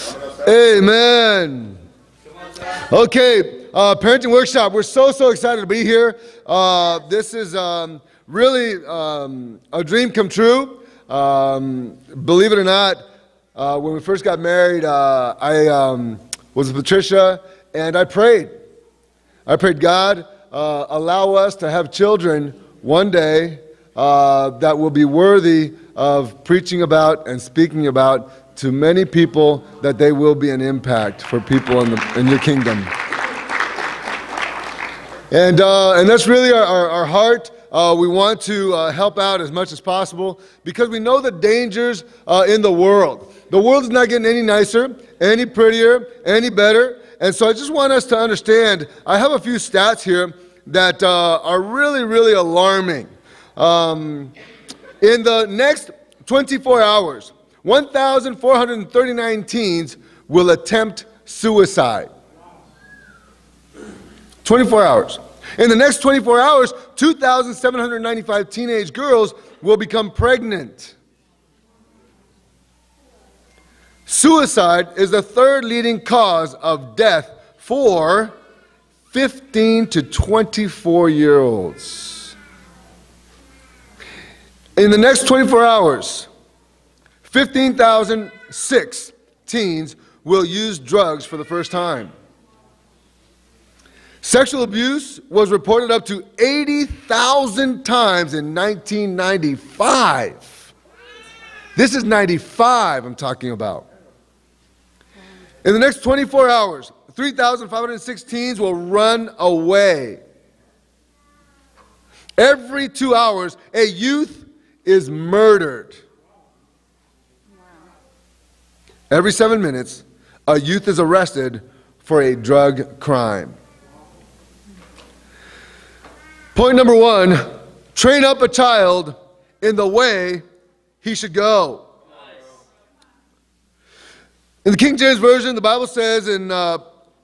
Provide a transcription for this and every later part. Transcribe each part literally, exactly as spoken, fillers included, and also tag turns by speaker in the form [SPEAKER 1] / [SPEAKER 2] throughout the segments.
[SPEAKER 1] Amen. Okay, uh, parenting workshop. We're so, so excited to be here. Uh, this is um, really um, a dream come true. Um, believe it or not, uh, when we first got married, uh, I um, was with Patricia, and I prayed. I prayed, God, uh, allow us to have children one day uh, that will be worthy of preaching about and speaking about to many people, that they will be an impact for people in, the, in your kingdom. And, uh, and that's really our, our, our heart. Uh, we want to uh, help out as much as possible because we know the dangers uh, in the world. The world is not getting any nicer, any prettier, any better. And so I just want us to understand, I have a few stats here that uh, are really, really alarming. Um, in the next twenty-four hours, one thousand four hundred thirty-nine teens will attempt suicide. twenty-four hours. In the next twenty-four hours, two thousand seven hundred ninety-five teenage girls will become pregnant. Suicide is the third leading cause of death for fifteen to twenty-four year olds. In the next twenty-four hours, fifteen thousand six teens will use drugs for the first time. Sexual abuse was reported up to eighty thousand times in nineteen ninety-five. This is ninety-five I'm talking about. In the next twenty-four hours, three thousand five hundred six teens will run away. Every two hours, a youth is murdered. Every seven minutes, a youth is arrested for a drug crime. Point number one, train up a child in the way he should go. In the King James Version, the Bible says in, uh,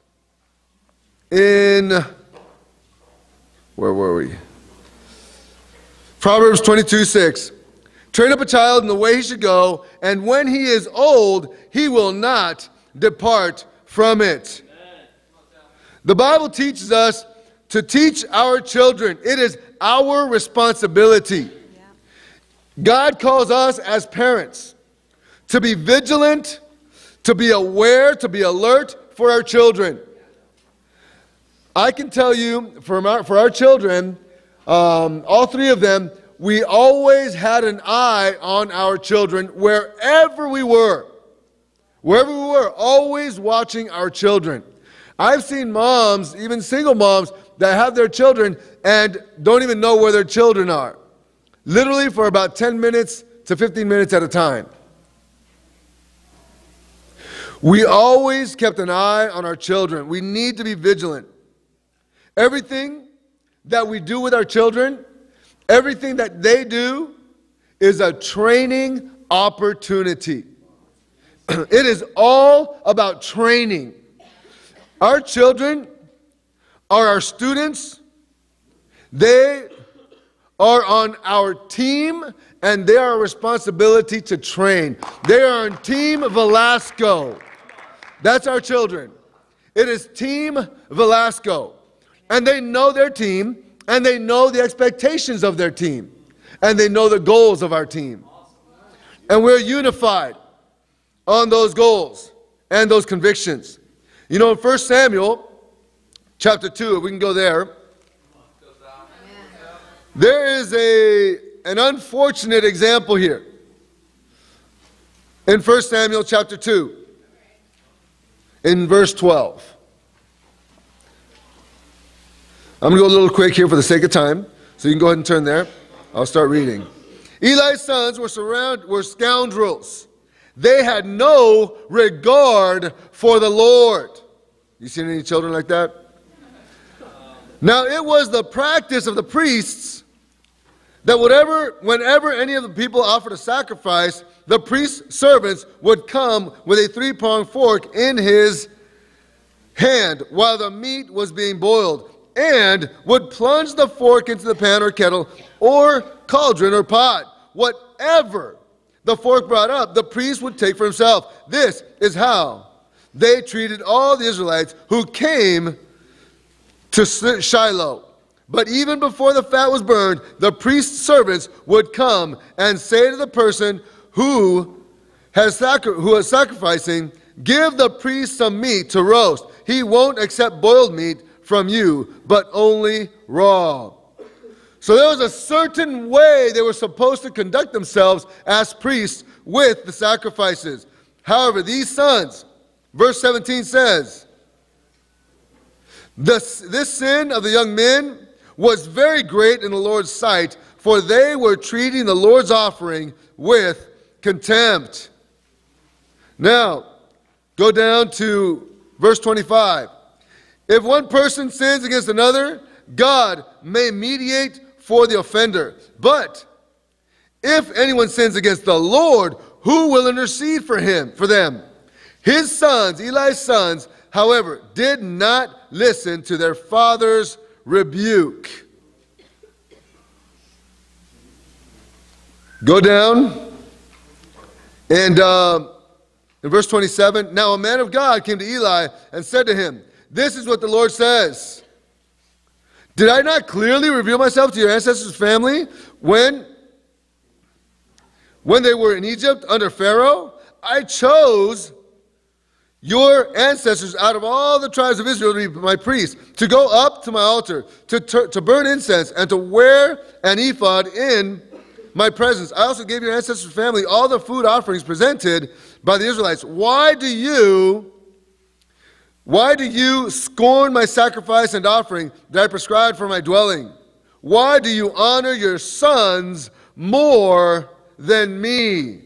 [SPEAKER 1] in, where were we? Proverbs twenty-two six. Train up a child in the way he should go, and when he is old, he will not depart from it. The Bible teaches us to teach our children. It is our responsibility. God calls us as parents to be vigilant, to be aware, to be alert for our children. I can tell you, for our, for our children, um, all three of them, we always had an eye on our children wherever we were. Wherever we were, always watching our children. I've seen moms, even single moms, that have their children and don't even know where their children are. Literally for about ten minutes to fifteen minutes at a time. We always kept an eye on our children. We need to be vigilant. Everything that we do with our children, everything that they do is a training opportunity. It is all about training. Our children are our students. They are on our team, and they are our responsibility to train. They are on Team Velasco. That's our children. It is Team Velasco. And they know their team, and they know the expectations of their team, and they know the goals of our team. And we're unified on those goals and those convictions. You know, in First Samuel chapter two, if we can go there, there is a, an unfortunate example here. In First Samuel chapter two, in verse twelve. I'm going to go a little quick here for the sake of time, so you can go ahead and turn there. I'll start reading. Eli's sons were, surround, were scoundrels. They had no regard for the Lord. You seen any children like that? Now it was the practice of the priests that whatever, whenever any of the people offered a sacrifice, the priest's servants would come with a three-pronged fork in his hand while the meat was being boiled, and would plunge the fork into the pan or kettle or cauldron or pot. Whatever the fork brought up, the priest would take for himself. This is how they treated all the Israelites who came to Shiloh. But even before the fat was burned, the priest's servants would come and say to the person who has sacri- who is sacrificing, give the priest some meat to roast. He won't accept boiled meat from you, but only raw. So there was a certain way they were supposed to conduct themselves as priests with the sacrifices. However, these sons, verse seventeen says, this, this sin of the young men was very great in the Lord's sight, for they were treating the Lord's offering with contempt. Now, go down to verse twenty-five. If one person sins against another, God may mediate for the offender. But if anyone sins against the Lord, who will intercede for him, for them? His sons, Eli's sons, however, did not listen to their father's rebuke. Go down, and uh, in verse twenty-seven, now a man of God came to Eli and said to him, this is what the Lord says. Did I not clearly reveal myself to your ancestors' family when, when they were in Egypt under Pharaoh? I chose your ancestors out of all the tribes of Israel to be my priests, to go up to my altar, to, to, to burn incense, and to wear an ephod in my presence. I also gave your ancestors' family all the food offerings presented by the Israelites. Why do you, why do you scorn my sacrifice and offering that I prescribed for my dwelling? Why do you honor your sons more than me?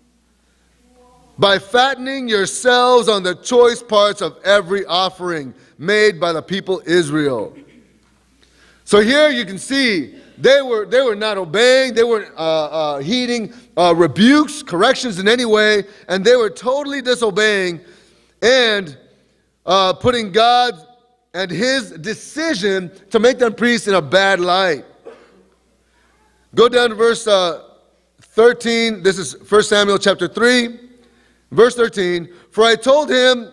[SPEAKER 1] By fattening yourselves on the choice parts of every offering made by the people Israel. So here you can see they were, they were not obeying, they weren't uh, uh, heeding uh, rebukes, corrections in any way, and they were totally disobeying and uh, putting God and his decision to make them priests in a bad light. Go down to verse uh, thirteen. This is First Samuel chapter three. Verse thirteen, for I told him,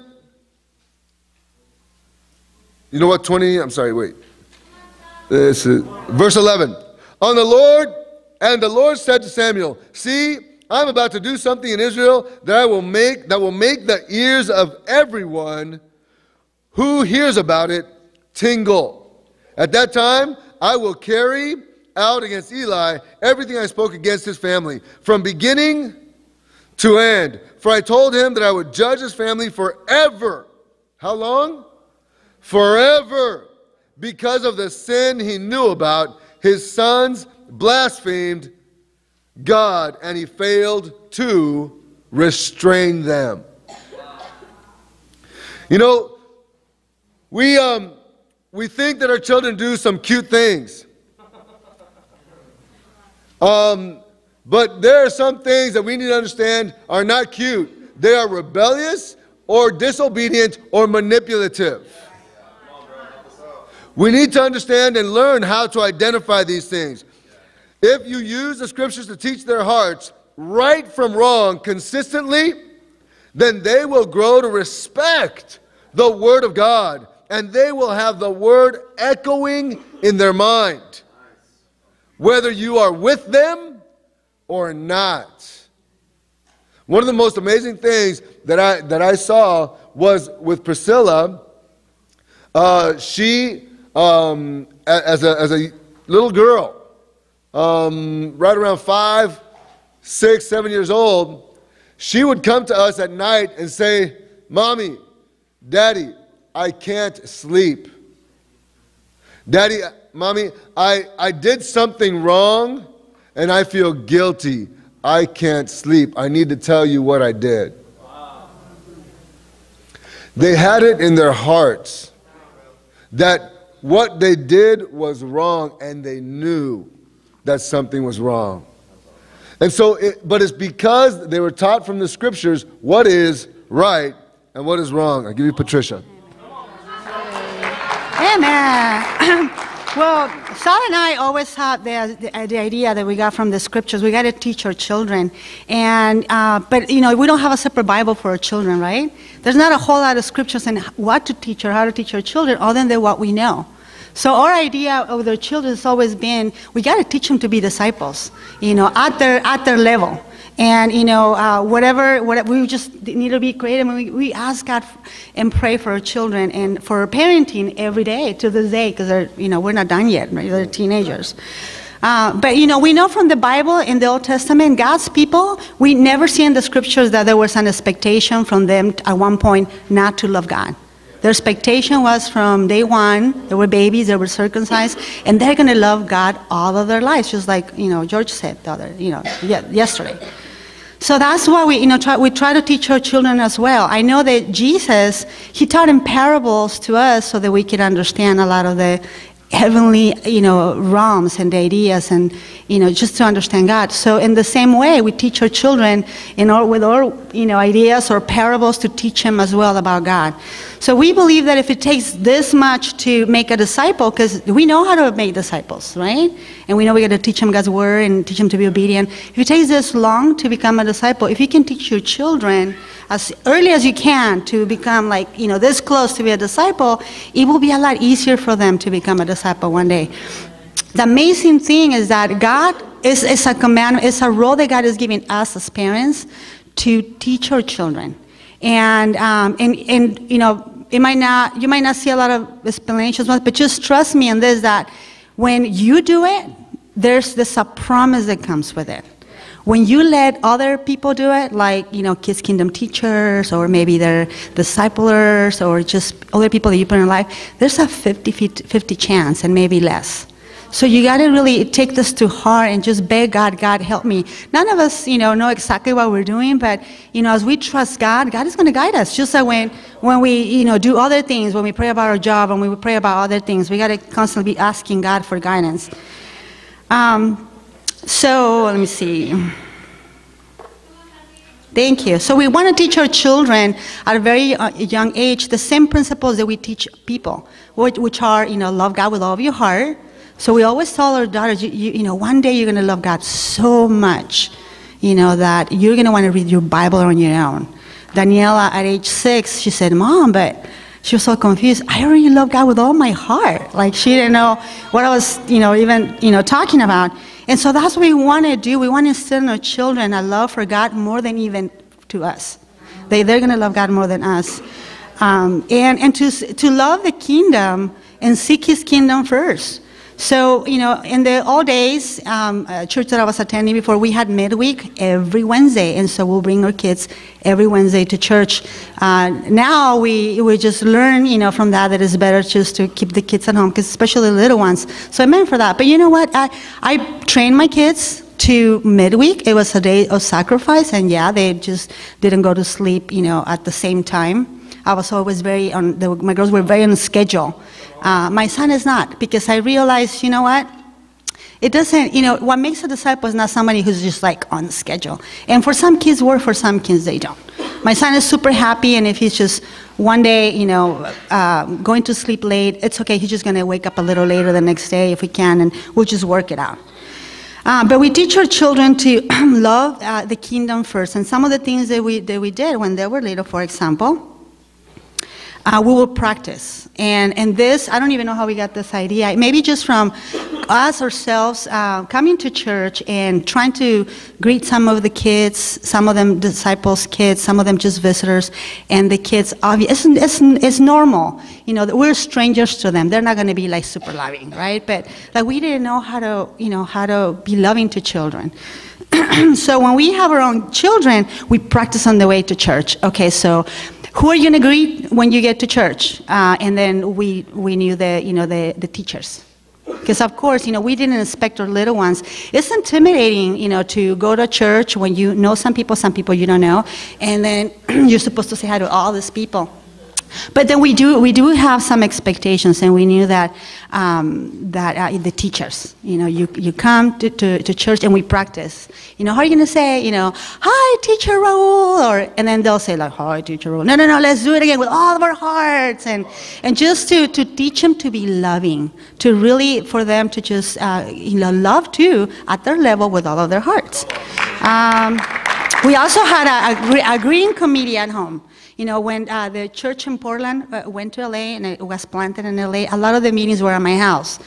[SPEAKER 1] you know what, twenty, I'm sorry, wait. This is, verse eleven, on the Lord, and the Lord said to Samuel, see, I'm about to do something in Israel that I will make, that will make the ears of everyone who hears about it tingle. At that time, I will carry out against Eli everything I spoke against his family, from beginning to end. For I told him that I would judge his family forever. How long? Forever. Because of the sin he knew about, his sons blasphemed God, and he failed to restrain them. You know, we um we think that our children do some cute things. Um But there are some things that we need to understand are not cute. They are rebellious or disobedient or manipulative. We need to understand and learn how to identify these things. If you use the scriptures to teach their hearts right from wrong consistently, then they will grow to respect the Word of God, and they will have the Word echoing in their mind, whether you are with them or not. One of the most amazing things that I that I saw was with Priscilla. Uh, she, um, as a as a little girl, um, right around five, six, seven years old, she would come to us at night and say, "Mommy, Daddy, I can't sleep. Daddy, Mommy, I I did something wrong. And I feel guilty. I can't sleep. I need to tell you what I did." Wow. They had it in their hearts that what they did was wrong, and they knew that something was wrong. And so, it, but it's because they were taught from the scriptures what is right and what is wrong. I'll give you Patricia.
[SPEAKER 2] Amen. Well, Sal and I always had the, the, the idea that we got from the scriptures. We got to teach our children, and uh, but you know we don't have a separate Bible for our children, right? There's not a whole lot of scriptures on what to teach or how to teach our children, other than what we know. So our idea of their children has always been we got to teach them to be disciples, you know, at their at their level. And, you know, uh, whatever, whatever, we just need to be creative. And we, we ask God and pray for our children and for our parenting every day to this day, because they're, you know, we're not done yet, right? They're teenagers. Uh, but, you know, we know from the Bible, in the Old Testament, God's people, we never see in the scriptures that there was an expectation from them at one point not to love God. Their expectation was from day one, they were babies, they were circumcised, and they're going to love God all of their lives, just like, you know, George said the other, you know, yesterday. So that's why we, you know, try, we try to teach our children as well. I know that Jesus, he taught in parables to us so that we could understand a lot of the heavenly, you know, realms and the ideas, and, you know, just to understand God. So in the same way, we teach our children in our, with our, you know, ideas or parables to teach them as well about God. So we believe that if it takes this much to make a disciple, because we know how to make disciples, right? And we know we got to teach them God's word and teach them to be obedient. If it takes this long to become a disciple, if you can teach your children as early as you can to become like, you know, this close to be a disciple, it will be a lot easier for them to become a disciple one day. The amazing thing is that God is, is a command, it's a role that God is giving us as parents to teach our children. And, um, and, and you know, it might not, you might not see a lot of explanations, but just trust me in this, that when you do it, there's this a promise that comes with it. When you let other people do it, like, you know, Kids Kingdom teachers, or maybe they're disciplers, or just other people that you put in your life, there's a fifty fifty chance, and maybe less. So you got to really take this to heart and just beg God, God, help me. None of us, you know, know exactly what we're doing, but, you know, as we trust God, God is going to guide us. Just like when, when we, you know, do other things, when we pray about our job, when we pray about other things, we got to constantly be asking God for guidance. Um, so, let me see. Thank you. So we want to teach our children at a very uh, young age the same principles that we teach people, which, which are, you know, love God with all of your heart. So we always tell our daughters, you, you, you know, one day you're going to love God so much, you know, that you're going to want to read your Bible on your own. Daniela, at age six, she said, Mom, but she was so confused. I already love God with all my heart. Like, she didn't know what I was, you know, even, you know, talking about. And so that's what we want to do. We want to instill in our children a love for God more than even to us. They, they're going to love God more than us. Um, and and to, to love the kingdom and seek his kingdom first. So, you know, in the old days, um, a church that I was attending before, we had midweek every Wednesday, and so we'll bring our kids every Wednesday to church. Uh, now we we just learn, you know, from that that it's better just to keep the kids at home, because especially the little ones. So I meant for that. But you know what? I I trained my kids to midweek. It was a day of sacrifice, and yeah, they just didn't go to sleep, you know, at the same time. I was always very on. The, my girls were very on schedule. Uh, my son is not, because I realized, you know what? It doesn't, you know, what makes a disciple is not somebody who's just like on schedule. And for some kids work, for some kids they don't. My son is super happy, and if he's just one day, you know, uh, going to sleep late, it's okay. He's just going to wake up a little later the next day if we can, and we'll just work it out. Uh, but we teach our children to love uh, the kingdom first. And some of the things that we, that we did when they were little, for example, Uh, we will practice. And, and this, I don't even know how we got this idea. Maybe just from us ourselves uh, coming to church and trying to greet some of the kids, some of them disciples' kids, some of them just visitors, and the kids, it's, it's, it's normal. You know, we're strangers to them. They're not going to be like super loving, right? But like we didn't know how to, you know, how to be loving to children. So when we have our own children, we practice on the way to church. Okay, so who are you going to greet when you get to church? Uh, and then we, we knew the, you know, the, the teachers. Because, of course, you know, we didn't expect our little ones. It's intimidating, you know, to go to church when you know some people, some people you don't know. And then you're supposed to say hi to all these people. But then we do we do have some expectations, and we knew that um, that uh, the teachers, you know, you you come to, to, to church and we practice. You know, how are you going to say, you know, hi, Teacher Raul, or and then they'll say like, hi, Teacher Raul. No, no, no, let's do it again with all of our hearts, and and just to, to teach them to be loving, to really for them to just uh, you know love too at their level with all of their hearts. Um, we also had a, a, a greeting committee at home. You know, when uh, the church in Portland uh, went to L A and it was planted in L A, a lot of the meetings were at my house,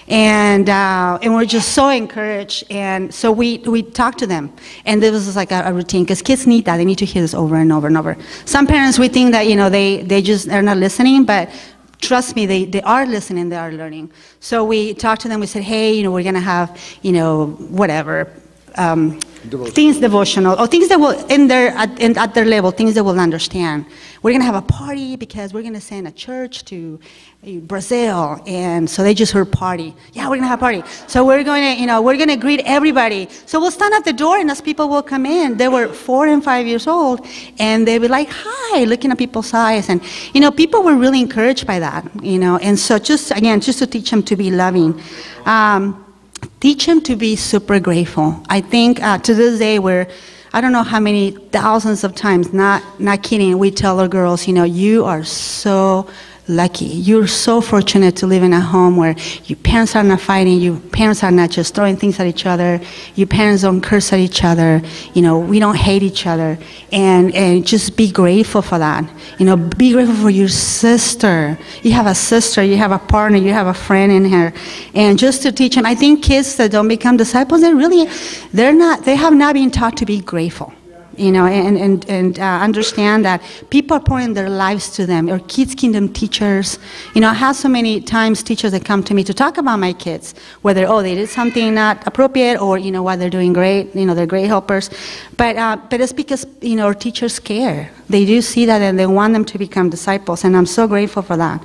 [SPEAKER 2] and uh, and we're just so encouraged. And so we we talked to them, and this was like a, a routine because kids need that; they need to hear this over and over and over. Some parents we think that you know they they just are not listening, but trust me, they, they are listening, they are learning. So we talked to them. We said, hey, you know, we're gonna have you know whatever. Um, Devotion. Things devotional, or things that will, in their, at, in, at their level, things that will understand. We're going to have a party because we're going to send a church to Brazil, and so they just heard party. Yeah, we're going to have a party. So we're going to, you know, we're going to greet everybody. So we'll stand at the door, and as people will come in, they were four and five years old, and they were like, hi, looking at people's eyes. And, you know, people were really encouraged by that, you know, and so just, again, just to teach them to be loving. Um, Teach them to be super grateful. I think uh, to this day, we're, I don't know how many thousands of times, not, not kidding, we tell our girls, you know, you are so lucky. You're so fortunate to live in a home where your parents are not fighting, your parents are not just throwing things at each other, your parents don't curse at each other, you know, we don't hate each other, and, and just be grateful for that. You know, be grateful for your sister. You have a sister, you have a partner, you have a friend in her, and just to teach them. I think kids that don't become disciples, they really, they're not, they have not been taught to be grateful. You know, and, and, and uh, understand that people are pouring their lives to them, or Kids Kingdom teachers. You know, I have so many times teachers that come to me to talk about my kids, whether, oh, they did something not appropriate, or, you know what, they're doing great, you know, they're great helpers. But, uh, but it's because, you know, our teachers care. They do see that, and they want them to become disciples, and I'm so grateful for that.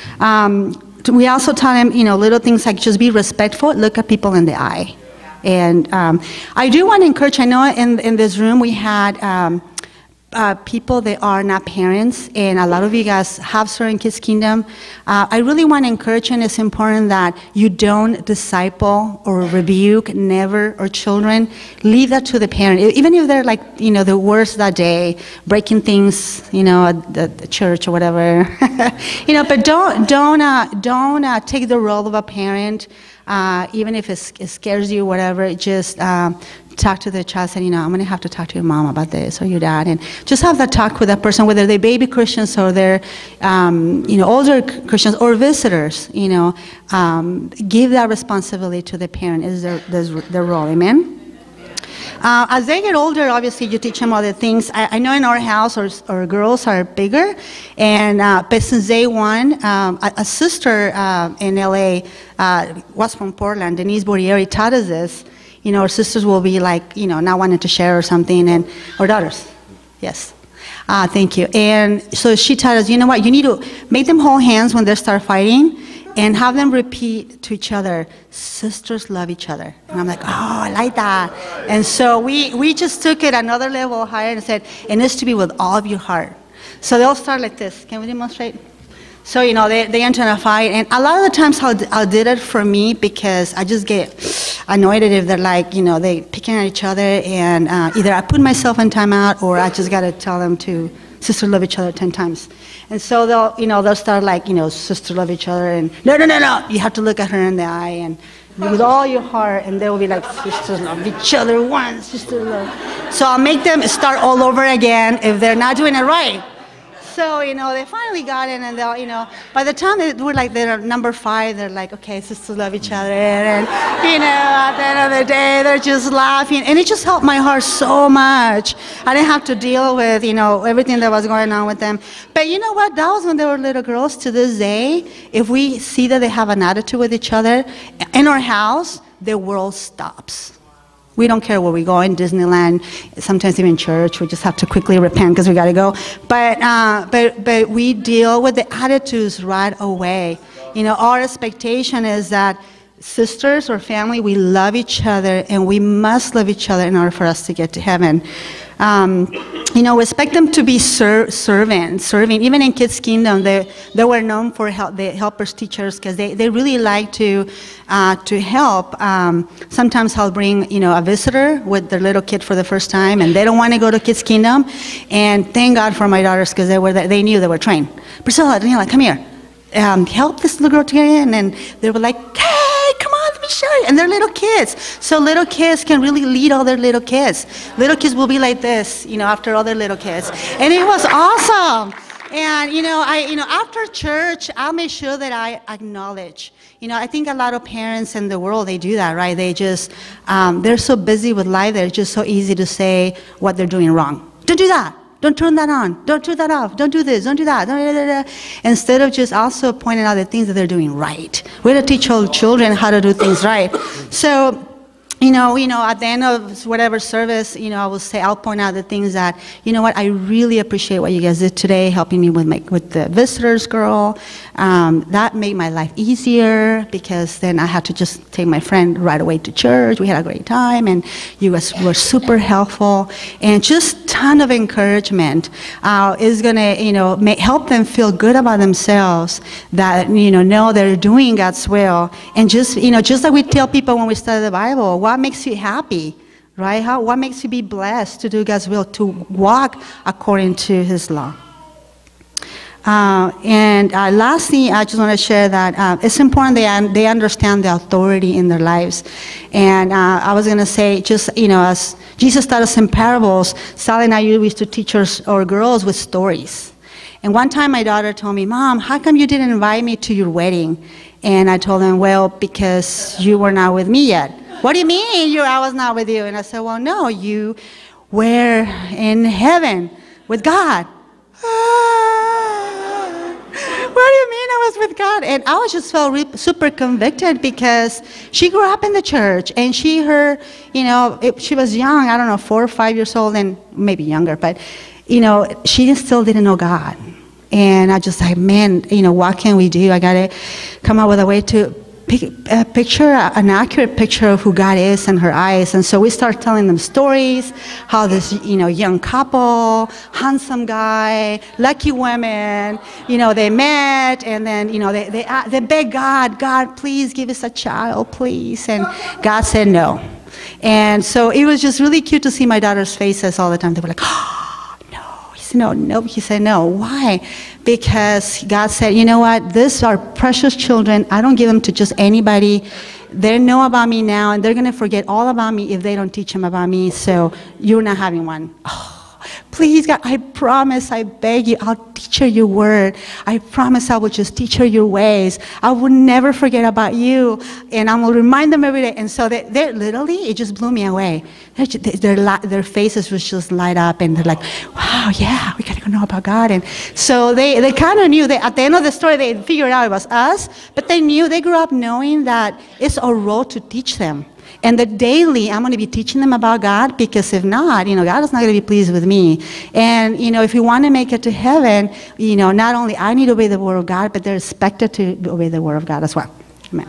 [SPEAKER 2] Um, we also taught them, you know, little things like just be respectful, look at people in the eye. And um, I do want to encourage, I know in, in this room we had um, uh, people that are not parents, and a lot of you guys have served in Kids Kingdom. Uh, I really want to encourage, and it's important that you don't disciple or rebuke, never, or children. Leave that to the parent, even if they're like, you know, the worst that day, breaking things, you know, at the, the church or whatever. You know, but don't, don't, uh, don't uh, take the role of a parent. Uh, even if it, it scares you, whatever, just um, talk to the child, say, you know, I'm going to have to talk to your mom about this, or your dad, and just have that talk with that person, whether they're baby Christians or they're, um, you know, older Christians or visitors, you know, um, give that responsibility to the parent is their, their, their role, amen? Uh, as they get older, obviously, you teach them other things. I, I know in our house, our, our girls are bigger, and uh, but since day one, um, a, a sister uh, in L A uh, was from Portland, Denise Borrieri, taught us this. You know, our sisters will be like, you know, not wanting to share or something, and our daughters, yes. Uh, thank you. And so she taught us, you know what, you need to make them hold hands when they start fighting, and have them repeat to each other, sisters love each other. And I'm like, oh, I like that. And so we, we just took it another level higher and said, it needs to be with all of your heart. So they'll start like this. Can we demonstrate? So, you know, they, they enter in a fight. And a lot of the times how I did it for me, because I just get annoyed if they're like, you know, they picking at each other. And uh, either I put myself in timeout, or I just got to tell them to sister love each other ten times. And so they'll, you know, they'll start like, you know, sister love each other, and no, no, no, no, you have to look at her in the eye, and with all your heart, and they will be like, sisters love each other once, sister love. So I'll make them start all over again if they're not doing it right. So, you know, they finally got in, and they'll, you know, by the time they were like, they're number five, they're like, okay, sisters love each other, and, you know, at the end of the day, they're just laughing, and it just helped my heart so much. I didn't have to deal with, you know, everything that was going on with them. But you know what, that was when they were little girls. To this day, if we see that they have an attitude with each other, in our house, the world stops. We don't care where we go, in Disneyland, sometimes even church. We just have to quickly repent because we got to go. But, uh, but, but we deal with the attitudes right away. You know, our expectation is that sisters or family, we love each other, and we must love each other in order for us to get to heaven. Um, you know, we expect them to be ser servant, serving. Even in Kids Kingdom, they, they were known for help, the helpers teachers, because they, they really like to uh, to help. Um, sometimes I'll bring, you know, a visitor with their little kid for the first time, and they don't want to go to Kids Kingdom. And thank God for my daughters, because they were they knew they were trained. Priscilla, Daniela, come here. Um, help this little girl to get in. And they were like, hey, come on, let me show you. And they're little kids. So little kids can really lead all their little kids. Little kids will be like this, you know, after other little kids. And it was awesome. And, you know, I, you know, after church, I'll make sure that I acknowledge. You know, I think a lot of parents in the world, they do that, right? They just, um, they're so busy with life, they're just so easy to say what they're doing wrong. Don't do that. Don't turn that on. Don't turn that off. Don't do this. Don't do that. Don't, da, da, da. Instead of just also pointing out the things that they're doing right. We have to teach our children how to do things right. So, you know, you know, at the end of whatever service, you know, I will say, I'll point out the things that, you know what, I really appreciate what you guys did today, helping me with my, with the visitors girl. Um, that made my life easier, because then I had to just take my friend right away to church. We had a great time, and you guys were super helpful, and just ton of encouragement uh, is gonna, you know, make, help them feel good about themselves. That, you know, know they're doing God's will, and just, you know, just like we tell people when we study the Bible. What makes you happy, right? How, what makes you be blessed to do God's will, to walk according to His law? Uh, and uh, lastly, I just want to share that uh, it's important they, un they understand the authority in their lives. And uh, I was going to say, just, you know, as Jesus taught us in parables, Sally and I used to teach our, our girls with stories. And one time my daughter told me, Mom, how come you didn't invite me to your wedding? And I told them, well, because you were not with me yet. What do you mean you, I was not with you? And I said, well, no, you were in heaven with God. Ah, what do you mean I was with God? And I was just felt re super convicted, because she grew up in the church, and she heard, you know, it, she was young, I don't know, four or five years old, and maybe younger, but, you know, she still didn't know God. And I just like, man, you know, what can we do? I got to come up with a way to Pic, uh, picture, uh, an accurate picture of who God is in her eyes. And so we start telling them stories, how this, you know, young couple, handsome guy, lucky women, you know, they met, and then, you know, they, they, uh, they begged God, God, please give us a child, please. And God said no. And so it was just really cute to see my daughter's faces all the time. They were like, oh, no, no, he said no. Why? Because God said, you know what, these are precious children. I don't give them to just anybody. They know about me now, and they're going to forget all about me if they don't teach them about me, so you're not having one. Oh, please, God, I promise, I beg you, I'll teach her your word. I promise I will just teach her your ways. I will never forget about you, and I will remind them every day. And so they, they're literally, it just blew me away. Their, their, their faces was just light up, and they're like, wow, yeah, we got to go know about God. And so they, they kind of knew, they, at the end of the story, they figured out it was us, but they knew, they grew up knowing that it's our role to teach them. And that daily, I'm going to be teaching them about God, because if not, you know, God is not going to be pleased with me. And, you know, if we want to make it to heaven, you know, not only I need to obey the word of God, but they're expected to obey the word of God as well. Amen.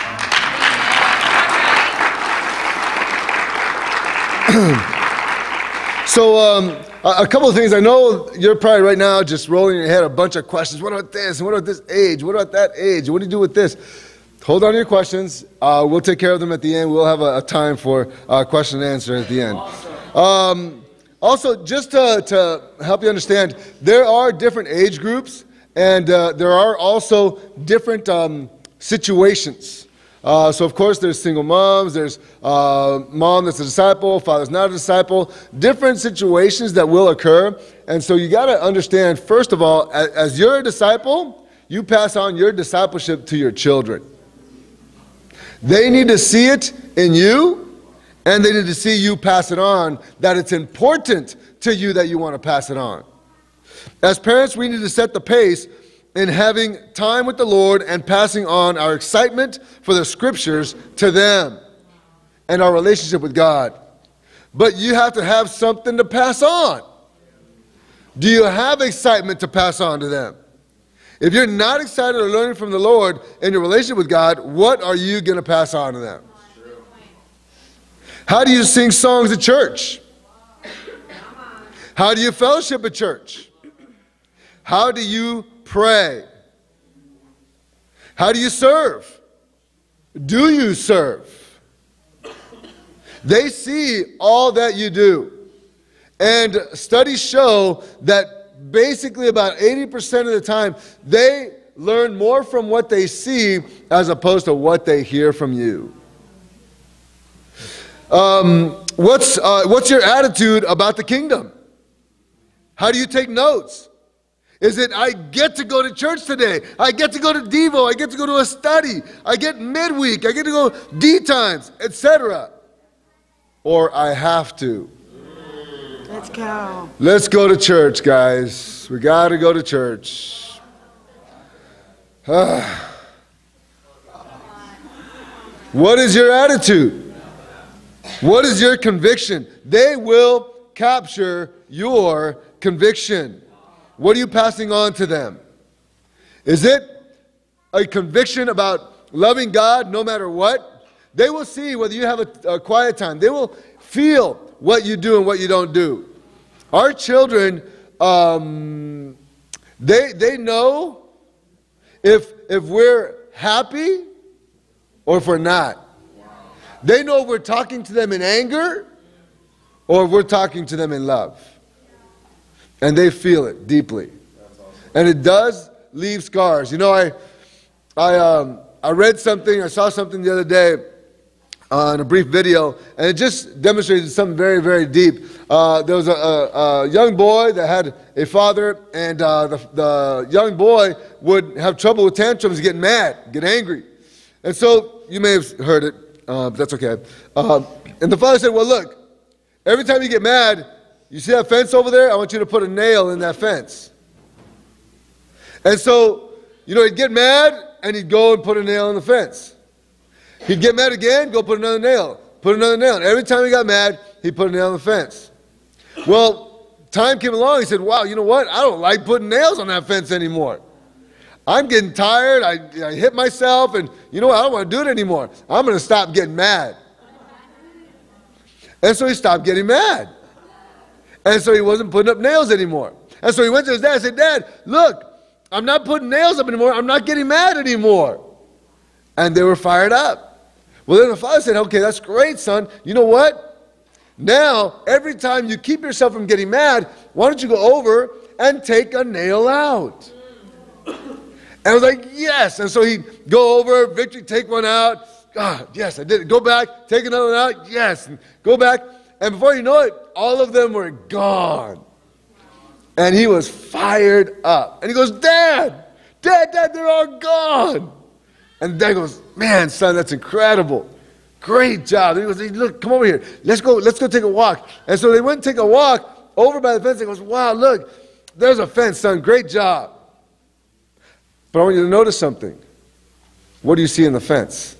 [SPEAKER 1] So, um, a couple of things. I know you're probably right now just rolling in your head a bunch of questions. What about this? And what about this age? What about that age? What do you do with this? Hold on to your questions. Uh, we'll take care of them at the end. We'll have a, a time for uh, question and answer at the end. Awesome. Um, also, just to, to help you understand, there are different age groups, and uh, there are also different um, situations. Uh, so, of course, there's single moms, there's uh, mom that's a disciple, father's not a disciple, different situations that will occur. And so you got to understand, first of all, as, as you're a disciple, you pass on your discipleship to your children. They need to see it in you, and they need to see you pass it on, that it's important to you that you want to pass it on. As parents, we need to set the pace in having time with the Lord and passing on our excitement for the scriptures to them and our relationship with God. But you have to have something to pass on. Do you have excitement to pass on to them? If you're not excited or learning from the Lord in your relationship with God, what are you going to pass on to them? How do you sing songs at church? How do you fellowship at church? How do you pray? How do you serve? Do you serve? They see all that you do. And studies show that basically about eighty percent of the time, they learn more from what they see as opposed to what they hear from you. Um, what's, uh, what's your attitude about the kingdom? How do you take notes? Is it, I get to go to church today. I get to go to Devo. I get to go to a study. I get midweek. I get to go D times, et cetera. Or I have to.
[SPEAKER 2] Let's go.
[SPEAKER 1] Let's go to church, guys. We got to go to church. Ah. What is your attitude? What is your conviction? They will capture your conviction. What are you passing on to them? Is it a conviction about loving God no matter what? They will see whether you have a, a quiet time. They will feel what you do and what you don't do. Our children, um, they, they know if, if we're happy or if we're not. They know if we're talking to them in anger or if we're talking to them in love. And they feel it deeply. And it does leave scars. You know, I, I, um, I read something, I saw something the other day uh, in a brief video, and it just demonstrated something very, very deep. Uh, there was a, a, a young boy that had a father, and uh, the, the young boy would have trouble with tantrums, get mad, get angry. And so, you may have heard it, uh, but that's okay. Uh, and the father said, well, look, every time you get mad, you see that fence over there? I want you to put a nail in that fence. And so, you know, he'd get mad, and he'd go and put a nail in the fence. He'd get mad again, go put another nail. Put another nail. And every time he got mad, he'd put a nail in the fence. Well, time came along, he said, wow, you know what? I don't like putting nails on that fence anymore. I'm getting tired, I, I hit myself, and you know what? I don't want to do it anymore. I'm going to stop getting mad. And so he stopped getting mad. And so he wasn't putting up nails anymore. And so he went to his dad and said, Dad, look, I'm not putting nails up anymore. I'm not getting mad anymore. And they were fired up. Well, then the father said, okay, that's great, son. You know what? Now, every time you keep yourself from getting mad, why don't you go over and take a nail out? And I was like, yes. And so he'd go over, Victory, take one out. God, yes, I did it. Go back, take another one out. Yes. And go back. And before you know it, all of them were gone. And he was fired up. And he goes, Dad, Dad, Dad, they're all gone. And Dad goes, man, son, that's incredible. Great job. And he goes, hey, look, come over here. Let's go, let's go take a walk. And so they went and take a walk over by the fence. He goes, wow, look, there's a fence, son. Great job. But I want you to notice something. What do you see in the fence?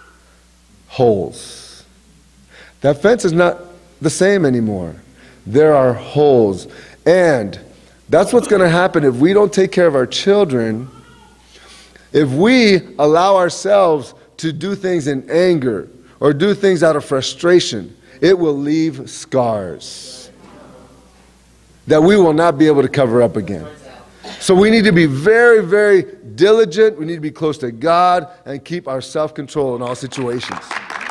[SPEAKER 1] Holes. That fence is not the same anymore. There are holes. And that's what's going to happen if we don't take care of our children. If we allow ourselves to do things in anger or do things out of frustration, it will leave scars that we will not be able to cover up again. So we need to be very, very diligent. We need to be close to God and keep our self-control in all situations.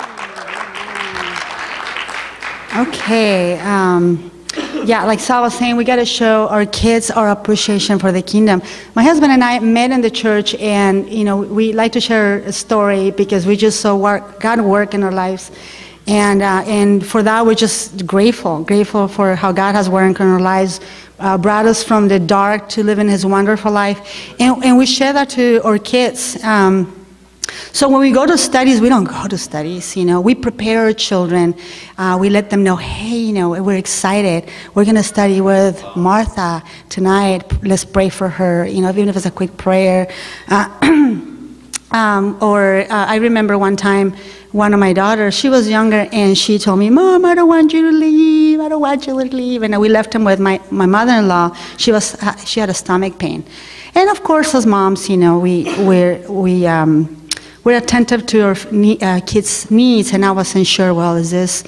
[SPEAKER 2] Okay. Um, yeah, like Sal was saying, we got to show our kids our appreciation for the kingdom. My husband and I met in the church, and you know, we like to share a story because we just saw work, God work in our lives, and uh, and for that we're just grateful, grateful for how God has worked in our lives, uh, brought us from the dark to live in His wonderful life, and and we share that to our kids. Um, So when we go to studies, we don't go to studies, you know. We prepare our children. Uh, we let them know, hey, you know, we're excited. We're going to study with Martha tonight. Let's pray for her, you know, even if it's a quick prayer. Uh, um, or uh, I remember one time, one of my daughters, she was younger, and she told me, Mom, I don't want you to leave. I don't want you to leave. And we left him with my, my mother-in-law. She was she had a stomach pain. And of course, as moms, you know, we, we're, we... Um, We're attentive to our uh, kids' needs, and I wasn't sure, well, is this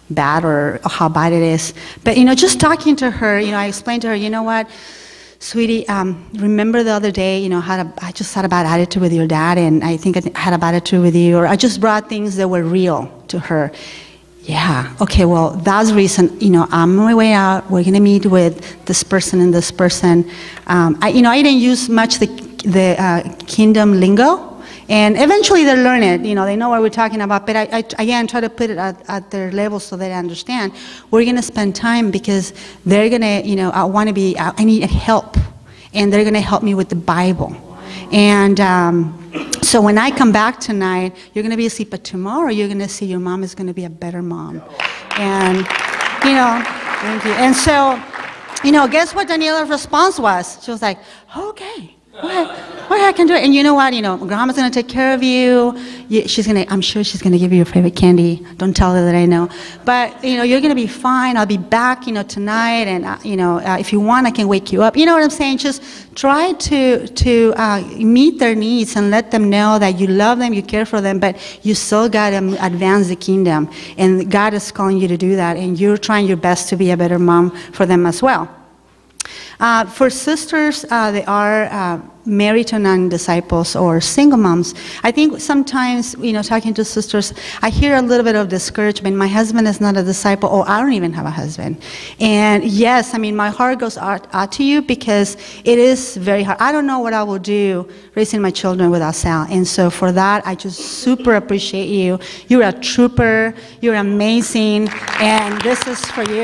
[SPEAKER 2] bad or how bad it is. But, you know, just talking to her, you know, I explained to her, you know what, sweetie, um, remember the other day, you know, had a, I just had a bad attitude with your dad, and I think I had a bad attitude with you, or I just brought things that were real to her. Yeah, okay, well, that's the reason, you know, I'm on my way out, we're gonna meet with this person and this person. Um, I, you know, I didn't use much the, the uh, kingdom lingo, and eventually they learn it, you know, they know what we're talking about, but I, I again, try to put it at, at their level so they understand. We're gonna spend time because they're gonna, you know, I wanna be, I need help, and they're gonna help me with the Bible. And um, so when I come back tonight, you're gonna be asleep, but tomorrow you're gonna see your mom is gonna be a better mom. And, you know, thank you. And so, you know, guess what Daniela's response was? She was like, okay. What? What I can do it, and you know what? You know, Grandma's gonna take care of you. you. She's gonna. I'm sure she's gonna give you your favorite candy. Don't tell her that I know. But you know, you're gonna be fine. I'll be back. You know, tonight, and uh, you know, uh, if you want, I can wake you up. You know what I'm saying? Just try to to uh, meet their needs and let them know that you love them, you care for them, but you still gotta advance the kingdom, and God is calling you to do that, and you're trying your best to be a better mom for them as well. Uh, for sisters, uh, they are uh, married to non-disciples or single moms. I think sometimes, you know, talking to sisters, I hear a little bit of discouragement. My husband is not a disciple, or I don't even have a husband. And yes, I mean, my heart goes out, out to you because it is very hard. I don't know what I will do raising my children without Sal. And so for that, I just super appreciate you. You're a trooper. You're amazing. And this is for you.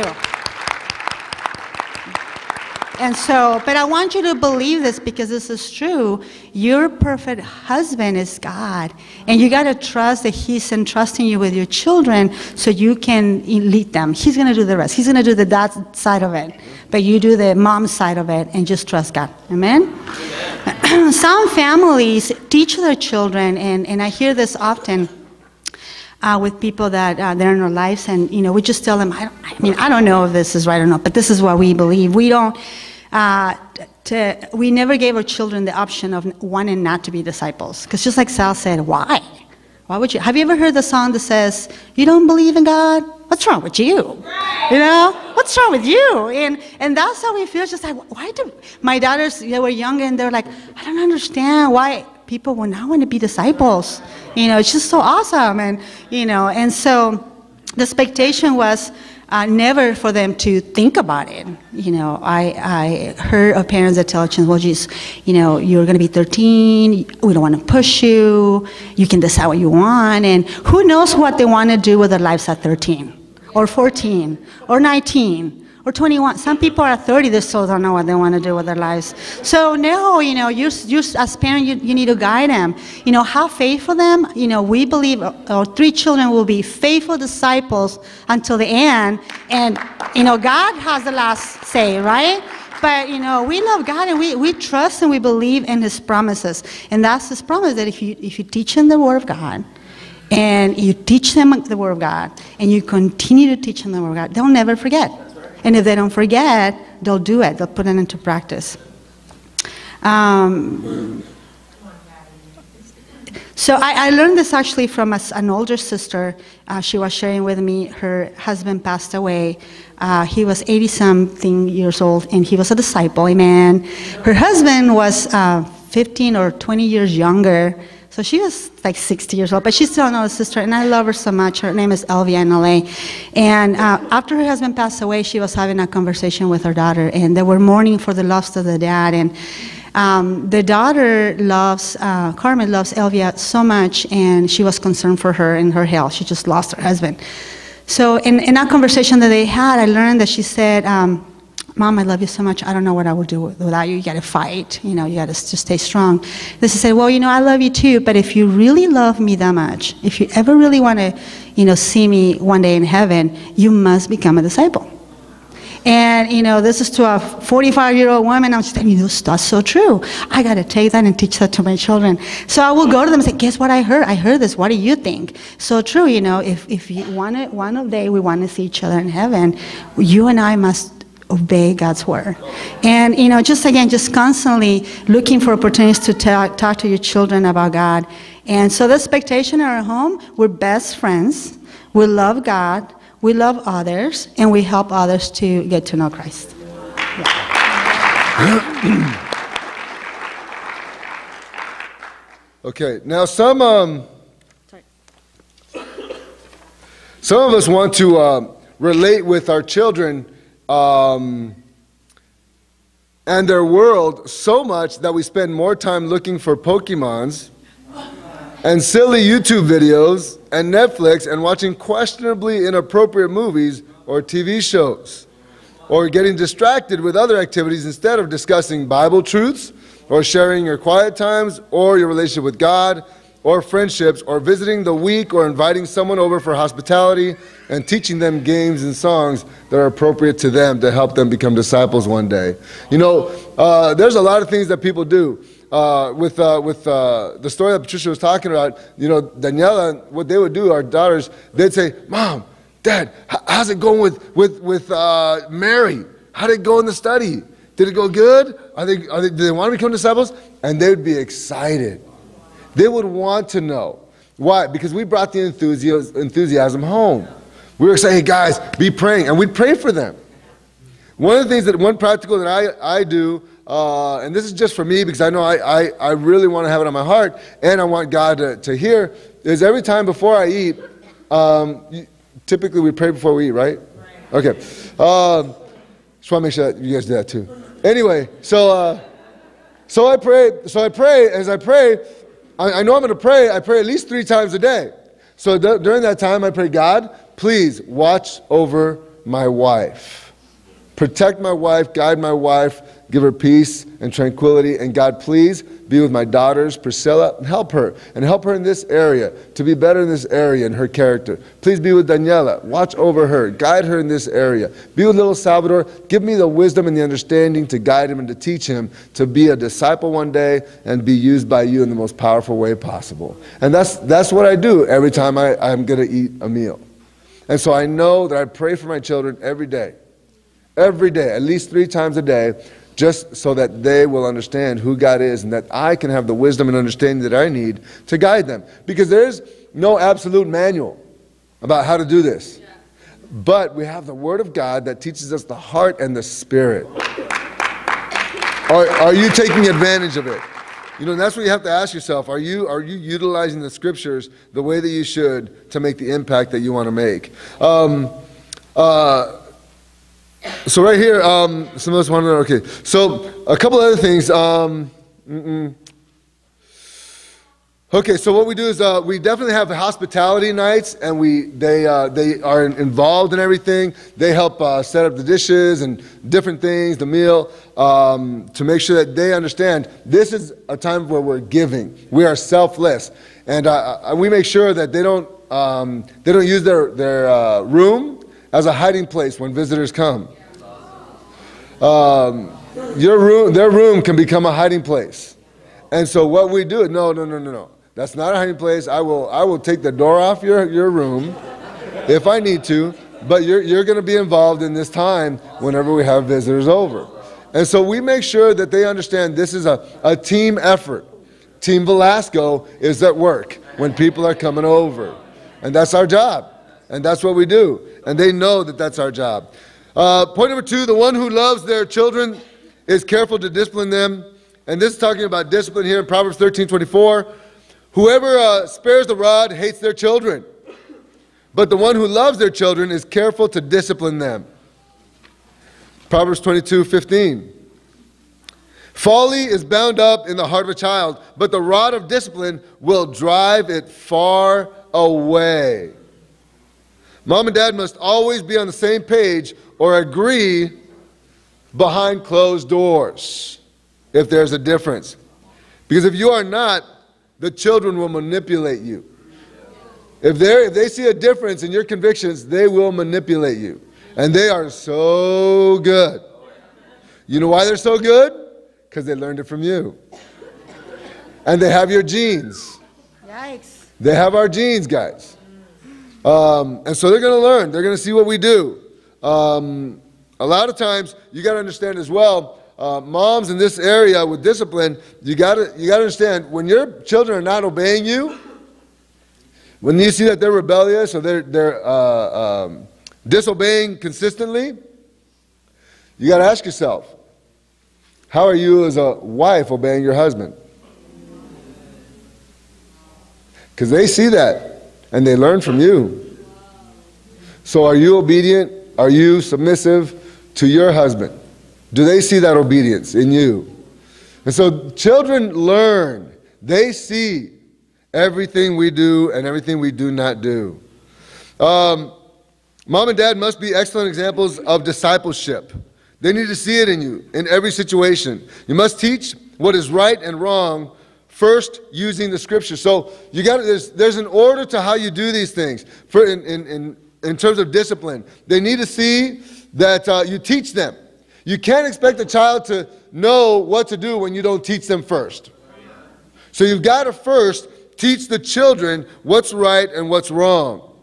[SPEAKER 2] And so, but I want you to believe this because this is true. Your perfect husband is God. And you got to trust that He's entrusting you with your children so you can lead them. He's going to do the rest. He's going to do the dad side of it. But you do the mom side of it and just trust God. Amen? Amen. Some families teach their children, and, and I hear this often. Uh, with people that uh, they're in our lives, and you know, we just tell them, I, don't, I mean, I don't know if this is right or not, but this is what we believe. We don't, uh, to, we never gave our children the option of wanting not to be disciples, because just like Sal said, why? Why would you? Have you ever heard the song that says, "You don't believe in God? What's wrong with you? You know, what's wrong with you?" And and that's how we feel. It's just like, why do my daughters? They were young, and they're like, I don't understand why people will not want to be disciples. You know, it's just so awesome. And, you know, and so the expectation was uh, never for them to think about it. You know, I, I heard of parents that tell children, well, geez, you know, you're going to be thirteen. We don't want to push you. You can decide what you want. And who knows what they want to do with their lives at thirteen or fourteen or nineteen. Or twenty-one. Some people are thirty, they still don't know what they want to do with their lives. So no, you know, you as parent, you, you need to guide them. You know, have faith for them. You know, we believe our three children will be faithful disciples until the end. And, you know, God has the last say, right? But, you know, we love God, and we, we trust and we believe in His promises. And that's His promise, that if you, if you teach them the Word of God, and you teach them the Word of God, and you continue to teach them the Word of God, they'll never forget. And if they don't forget, they'll do it. They'll put it into practice. Um, so I, I learned this actually from a, an older sister. Uh, she was sharing with me. Her husband passed away. Uh, he was eighty-something years old, and he was a disciple. Amen. Her husband was uh, fifteen or twenty years younger. So she was like sixty years old, but she's still another sister, and I love her so much. Her name is Elvia in L A. And uh, after her husband passed away, she was having a conversation with her daughter, and they were mourning for the loss of the dad. And um, the daughter loves, uh, Carmen loves Elvia so much, and she was concerned for her and her health. She just lost her husband. So in, in that conversation that they had, I learned that she said, um, Mom, I love you so much. I don't know what I would do without you. You got to fight. You know, you got to just stay strong. Then she said, well, you know, I love you too, but if you really love me that much, if you ever really want to, you know, see me one day in heaven, you must become a disciple. And, you know, this is to a forty-five-year-old woman. I'm just telling you, that's so true. I got to take that and teach that to my children. So I will go to them and say, guess what I heard? I heard this. What do you think? So true, you know, if, if you want to, one day we want to see each other in heaven, you and I must obey God's word. And, you know, just again, just constantly looking for opportunities to talk, talk to your children about God. And so the expectation in our home, we're best friends, we love God, we love others, and we help others to get to know Christ. Yeah.
[SPEAKER 1] Okay, now some um,
[SPEAKER 2] Sorry.
[SPEAKER 1] some of us want to um, relate with our children um, and their world so much that we spend more time looking for Pokemons and silly YouTube videos and Netflix and watching questionably inappropriate movies or T V shows, or getting distracted with other activities instead of discussing Bible truths, or sharing your quiet times, or your relationship with God, or friendships, or visiting the weak, or inviting someone over for hospitality, and teaching them games and songs that are appropriate to them to help them become disciples one day. You know, uh, there's a lot of things that people do. Uh, with uh, with uh, the story that Patricia was talking about, you know, Daniela, what they would do, our daughters, they'd say, Mom, Dad, how's it going with, with, with uh, Mary? How did it go in the study? Did it go good? Are they, are they, do they want to become disciples? And they would be excited. They would want to know. Why? Because we brought the enthusiasm, enthusiasm home. We were saying, hey guys, be praying. And we'd pray for them. One of the things that, one practical that I, I do, uh, and this is just for me because I know I, I, I really want to have it on my heart and I want God to, to hear, is every time before I eat, um, typically we pray before we eat, right? Okay. Um, just want to make sure that you guys do that too. Anyway, so uh, so I pray. So I pray. As I pray, I, I know I'm going to pray. I pray at least three times a day. So th- during that time, I pray, God, please watch over my wife, protect my wife, guide my wife, give her peace and tranquility. And God, please be with my daughters, Priscilla, and help her. And help her in this area, to be better in this area in her character. Please be with Daniela. Watch over her. Guide her in this area. Be with little Salvador. Give me the wisdom and the understanding to guide him and to teach him to be a disciple one day and be used by you in the most powerful way possible. And that's, that's what I do every time I, I'm going to eat a meal. And so I know that I pray for my children every day. Every day, at least three times a day, just so that they will understand who God is and that I can have the wisdom and understanding that I need to guide them. Because there's no absolute manual about how to do this. But we have the Word of God that teaches us the heart and the spirit. Are, are you taking advantage of it? You know, and that's what you have to ask yourself. Are you, are you utilizing the Scriptures the way that you should to make the impact that you want to make? Um, uh, So right here, um, some of us want to know, okay, so a couple other things. Um, okay, so what we do is uh, we definitely have hospitality nights, and we they uh, they are involved in everything. They help uh, set up the dishes and different things, the meal, um, to make sure that they understand this is a time where we're giving. We are selfless, and uh, we make sure that they don't um, they don't use their their uh, room as a hiding place when visitors come. Um, your room, their room can become a hiding place. And so what we do, no, no, no, no, no. That's not a hiding place. I will, I will take the door off your, your room if I need to, but you're, you're going to be involved in this time whenever we have visitors over. And so we make sure that they understand this is a, a team effort. Team Velasco is at work when people are coming over. And that's our job. And that's what we do. And they know that that's our job. Uh, point number two, the one who loves their children is careful to discipline them. And this is talking about discipline here in Proverbs thirteen twenty-four. Whoever uh, spares the rod hates their children. But the one who loves their children is careful to discipline them. Proverbs twenty-two fifteen. Folly is bound up in the heart of a child, but the rod of discipline will drive it far away. Mom and dad must always be on the same page or agree behind closed doors if there's a difference. Because if you are not, the children will manipulate you. If, they're, if they see a difference in your convictions, they will manipulate you. And they are so good. You know why they're so good? Because they learned it from you. And they have your genes.
[SPEAKER 2] Yikes.
[SPEAKER 1] They have our genes, guys. Um, and so they're going to learn. They're going to see what we do. Um, a lot of times, you got to understand as well, uh, moms in this area with discipline, you got to you got to understand, when your children are not obeying you, when you see that they're rebellious or they're, they're uh, um, disobeying consistently, you got to ask yourself, how are you as a wife obeying your husband? Because they see that and they learn from you. So are you obedient? Are you submissive to your husband? Do they see that obedience in you? And so children learn. They see everything we do and everything we do not do. Um, mom and dad must be excellent examples of discipleship. They need to see it in you in every situation. You must teach what is right and wrong first using the scripture. So you got there's there's an order to how you do these things. For in in in, in terms of discipline, they need to see that uh, you teach them. You can't expect a child to know what to do when you don't teach them first. So you've got to first teach the children what's right and what's wrong.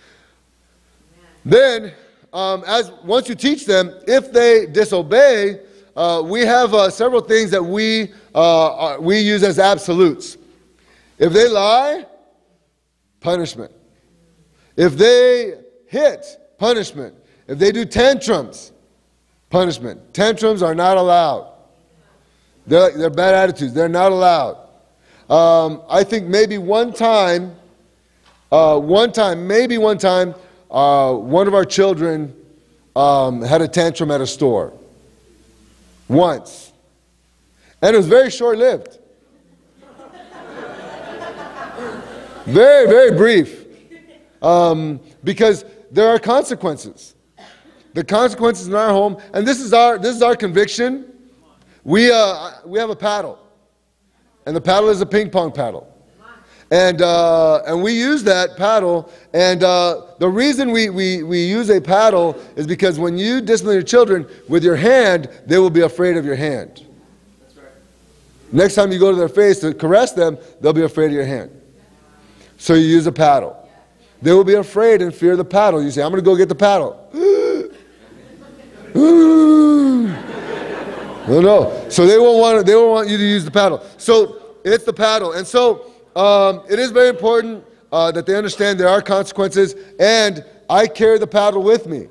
[SPEAKER 1] Then, um, as once you teach them, if they disobey, uh, we have uh, several things that we uh, we use as absolutes. If they lie, punishment. If they hit, punishment. If they do tantrums, punishment. Tantrums are not allowed. They're, they're bad attitudes. They're not allowed. Um, I think maybe one time, uh, one time, maybe one time, uh, one of our children um, had a tantrum at a store. Once. And it was very short-lived. Very, very brief. Um, because there are consequences. The consequences in our home, and this is our this is our conviction. We uh, we have a paddle, and the paddle is a ping pong paddle, and uh, and we use that paddle. And uh, the reason we, we we use a paddle is because when you discipline your children with your hand, they will be afraid of your hand. That's right. Next time you go to their face to caress them, they'll be afraid of your hand. So you use a paddle. They will be afraid and fear the paddle. You say, "I'm going to go get the paddle." No, no. So they won't want they won't want you to use the paddle. So it's the paddle, and so um, it is very important uh, that they understand there are consequences. And I carry the paddle with me.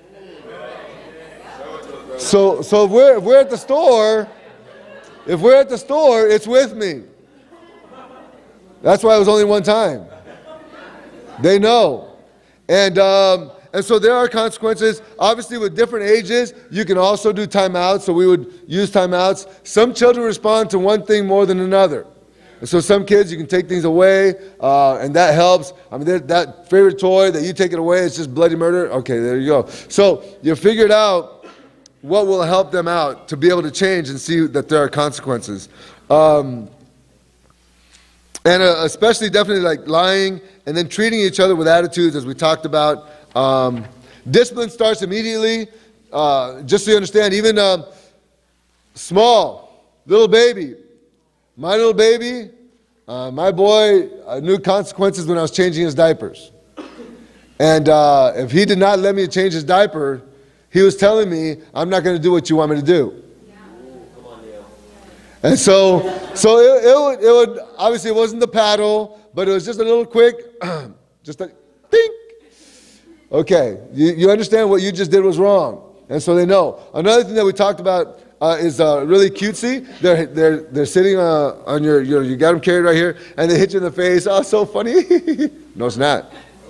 [SPEAKER 1] So so if we're if we're at the store, if we're at the store, it's with me. That's why it was only one time. They know, and. Um, And so there are consequences. Obviously, with different ages, you can also do timeouts. So we would use timeouts. Some children respond to one thing more than another. And so some kids, you can take things away, uh, and that helps. I mean, that favorite toy that you take it away, it's just bloody murder. Okay, there you go. So you figured out what will help them out to be able to change and see that there are consequences. Um, and uh, especially definitely like lying and then treating each other with attitudes, as we talked about. Um, discipline starts immediately. Uh, just so you understand, even um, small, little baby. My little baby, uh, my boy uh, knew consequences when I was changing his diapers. And uh, if he did not let me change his diaper, he was telling me, I'm not going to do what you want me to do. And so, so it, it, would, it would, obviously it wasn't the paddle, but it was just a little quick, just a ding. Okay, you, you understand what you just did was wrong. And so they know. Another thing that we talked about uh, is uh, really cutesy. They're, they're, they're sitting uh, on your, your, you got them carried right here, and they hit you in the face. Oh, so funny. No, it's not.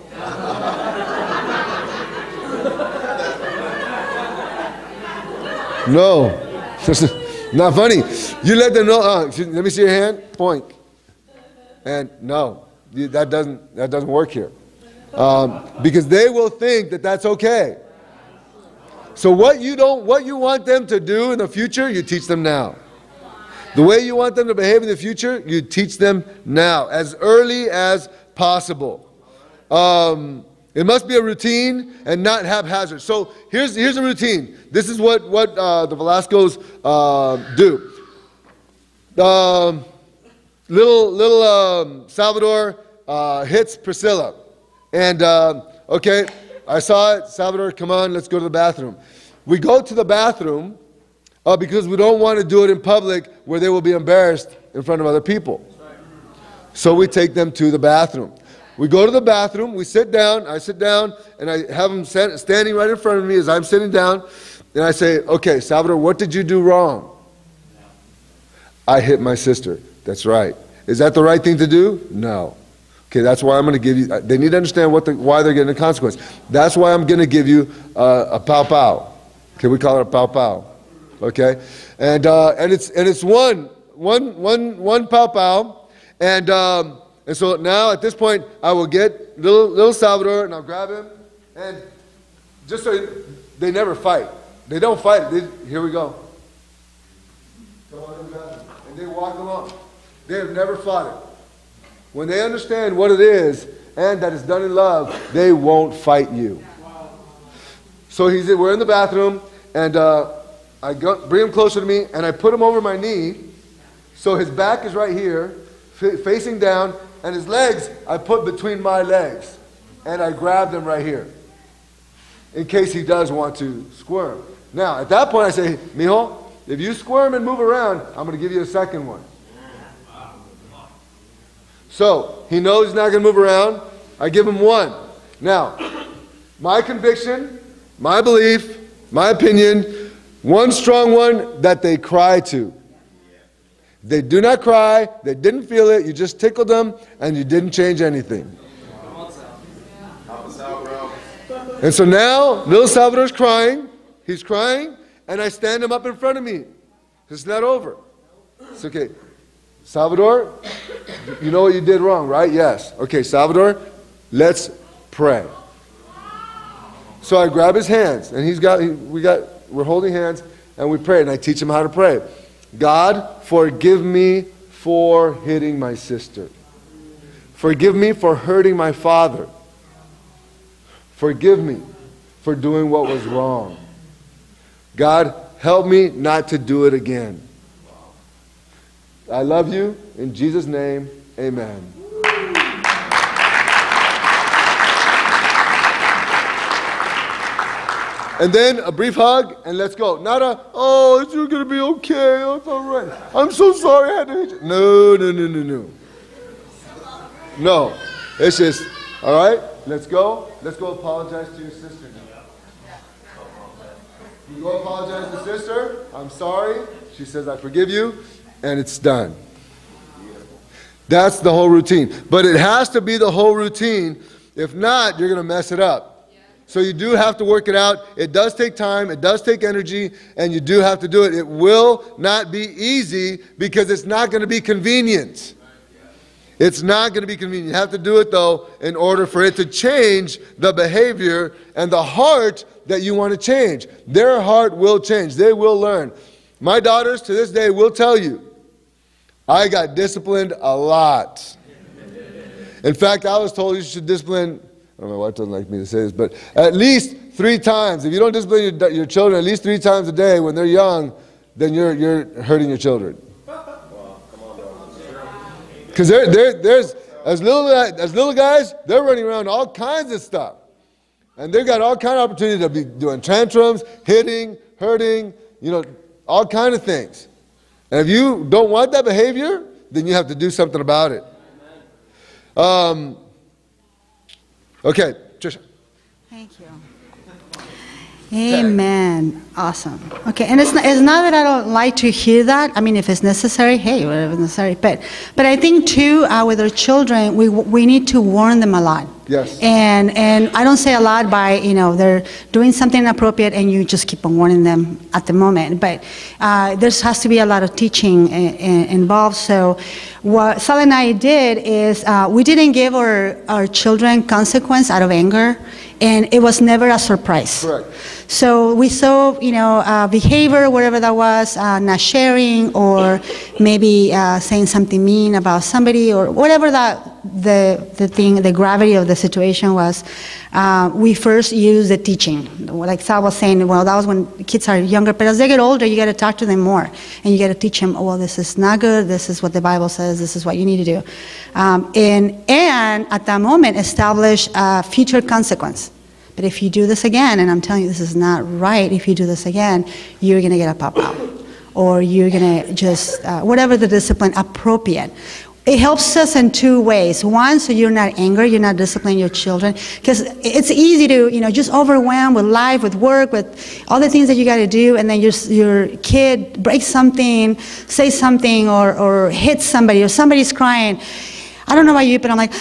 [SPEAKER 1] No, not funny. You let them know, uh, let me see your hand, point. And no, you, that doesn't, that doesn't work here. Um, because they will think that that's okay. So what you don't, what you want them to do in the future, you teach them now. The way you want them to behave in the future, you teach them now, as early as possible. Um, it must be a routine and not haphazard. So here's here's a routine. This is what what uh, the Velascos uh, do. Um, little little um, Salvador uh, hits Priscilla. And, uh, okay, I saw it. Salvador, come on, let's go to the bathroom. We go to the bathroom uh, because we don't want to do it in public where they will be embarrassed in front of other people. So we take them to the bathroom. We go to the bathroom, we sit down, I sit down, and I have him standing right in front of me as I'm sitting down, and I say, okay, Salvador, what did you do wrong? I hit my sister. That's right. Is that the right thing to do? No. Okay, that's why I'm going to give you, they need to understand what the, why they're getting a consequence. That's why I'm going to give you uh, a pow pow. Okay, we call it a pow pow. Okay? And uh, and it's and it's one, one, one, one pow pow. And um, and so now at this point, I will get little, little Salvador and I'll grab him. And just so you, they never fight. They don't fight. They, here we go. And they walk along. They have never fought it. When they understand what it is and that it's done in love, they won't fight you. So he's we're in the bathroom, and uh, I go, bring him closer to me, and I put him over my knee, so his back is right here, f facing down, and his legs I put between my legs, and I grab them right here, in case he does want to squirm. Now, at that point, I say, mijo, if you squirm and move around, I'm going to give you a second one. So, he knows he's not going to move around. I give him one. Now, my conviction, my belief, my opinion, one strong one that they cry to. They do not cry, they didn't feel it, you just tickled them, and you didn't change anything. And so now, little Salvador's crying, he's crying, and I stand him up in front of me. It's not over. It's okay. Salvador, you know what you did wrong, right? Yes. Okay, Salvador, let's pray. So I grab his hands, and he's got, he, we got, we're holding hands, and we pray, and I teach him how to pray. God, forgive me for hitting my sister. Forgive me for hurting my father. Forgive me for doing what was wrong. God, help me not to do it again. I love you. In Jesus' name, amen. And then a brief hug, and let's go. Not a, oh, it's going to be okay. Oh, it's all right. I'm so sorry I had to hit you. No, no, no, no, no. No. It's just, all right, let's go. Let's go apologize to your sister now. You go apologize to sister. I'm sorry. She says, I forgive you. And it's done. That's the whole routine. But it has to be the whole routine. If not, you're going to mess it up. So you do have to work it out. It does take time. It does take energy. And you do have to do it. It will not be easy because it's not going to be convenient. It's not going to be convenient. You have to do it, though, in order for it to change the behavior and the heart that you want to change. Their heart will change. They will learn. My daughters, to this day, will tell you, I got disciplined a lot. In fact, I was told you should discipline, I don't know, my wife doesn't like me to say this, but at least three times. If you don't discipline your, your children at least three times a day when they're young, then you're, you're hurting your children. Because there, there, there's, as little, as little guys, they're running around all kinds of stuff. And they've got all kinds of opportunity to be doing tantrums, hitting, hurting, you know, all kinds of things. And if you don't want that behavior, then you have to do something about it. Um, okay, Trisha. Thank
[SPEAKER 2] you. Amen. Awesome. Okay, and it's not, it's not that I don't like to hear that. I mean, if it's necessary, hey, whatever is necessary. But, but I think too, uh, with our children, we we need to warn them a lot.
[SPEAKER 1] Yes.
[SPEAKER 2] And and I don't say a lot by, you know, they're doing something inappropriate and you just keep on warning them at the moment. But uh, there has to be a lot of teaching in, in, involved. So what Sal and I did is uh, we didn't give our, our children consequence out of anger. And it was never a surprise.
[SPEAKER 1] Correct.
[SPEAKER 2] So we saw, you know, uh, behavior, whatever that was, uh, not sharing, or maybe uh, saying something mean about somebody, or whatever that the the thing, the gravity of the situation was. Uh, we first used the teaching, like Sal was saying. Well, that was when kids are younger, but as they get older, you got to talk to them more, and you got to teach them. Oh, well, this is not good. This is what the Bible says. This is what you need to do, um, and and at that moment, establish a future consequence. But if you do this again, and I'm telling you this is not right, if you do this again, you're going to get a pop-out. Or you're going to just, uh, whatever the discipline appropriate. It helps us in two ways. One, so you're not angry, you're not disciplining your children, because it's easy to, you know, just overwhelm with life, with work, with all the things that you got to do, and then your your kid breaks something, says something, or or hits somebody, or somebody's crying. I don't know about you, but I'm like,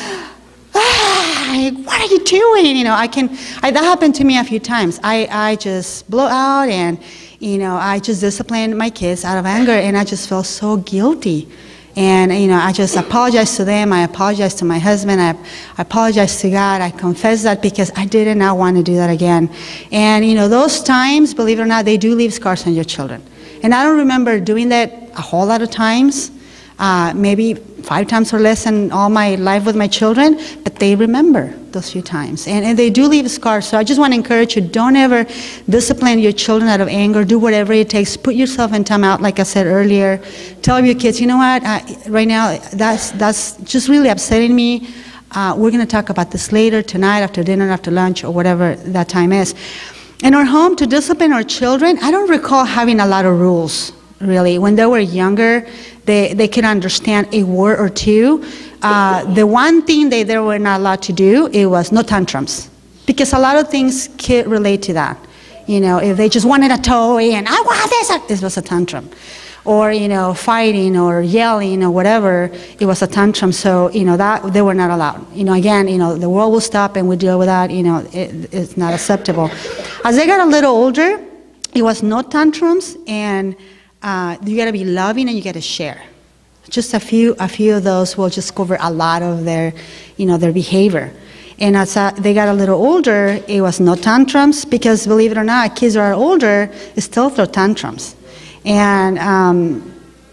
[SPEAKER 2] ah, what are you doing? You know, I can. I, that happened to me a few times. I I just blow out, and you know, I just disciplined my kids out of anger, and I just felt so guilty. And, you know, I just apologize to them. I apologize to my husband. I, I apologize to God. I confess that because I did not want to do that again. And, you know, those times, believe it or not, they do leave scars on your children. And I don't remember doing that a whole lot of times, uh, maybe five times or less in all my life with my children, but they remember those few times. And, and they do leave scars. So I just want to encourage you, don't ever discipline your children out of anger. Do whatever it takes. Put yourself in time out, like I said earlier. Tell your kids, you know what, I, right now, that's, that's just really upsetting me. Uh, we're going to talk about this later, tonight, after dinner, after lunch, or whatever that time is. In our home, to discipline our children, I don't recall having a lot of rules, really. When they were younger, they, they could understand a word or two. Uh, the one thing they, they were not allowed to do, it was no tantrums. Because a lot of things could relate to that. You know, if they just wanted a toy and I want this, this was a tantrum. Or, you know, fighting or yelling or whatever, it was a tantrum. So, you know, that they were not allowed. You know, again, you know, the world will stop and we deal with that. You know, it, it's not acceptable. As they got a little older, it was no tantrums, and uh, you got to be loving and you got to share. Just a few, a few of those will just cover a lot of their, you know, their behavior. And as uh, they got a little older, it was no tantrums, because believe it or not, kids who are older still throw tantrums. And um,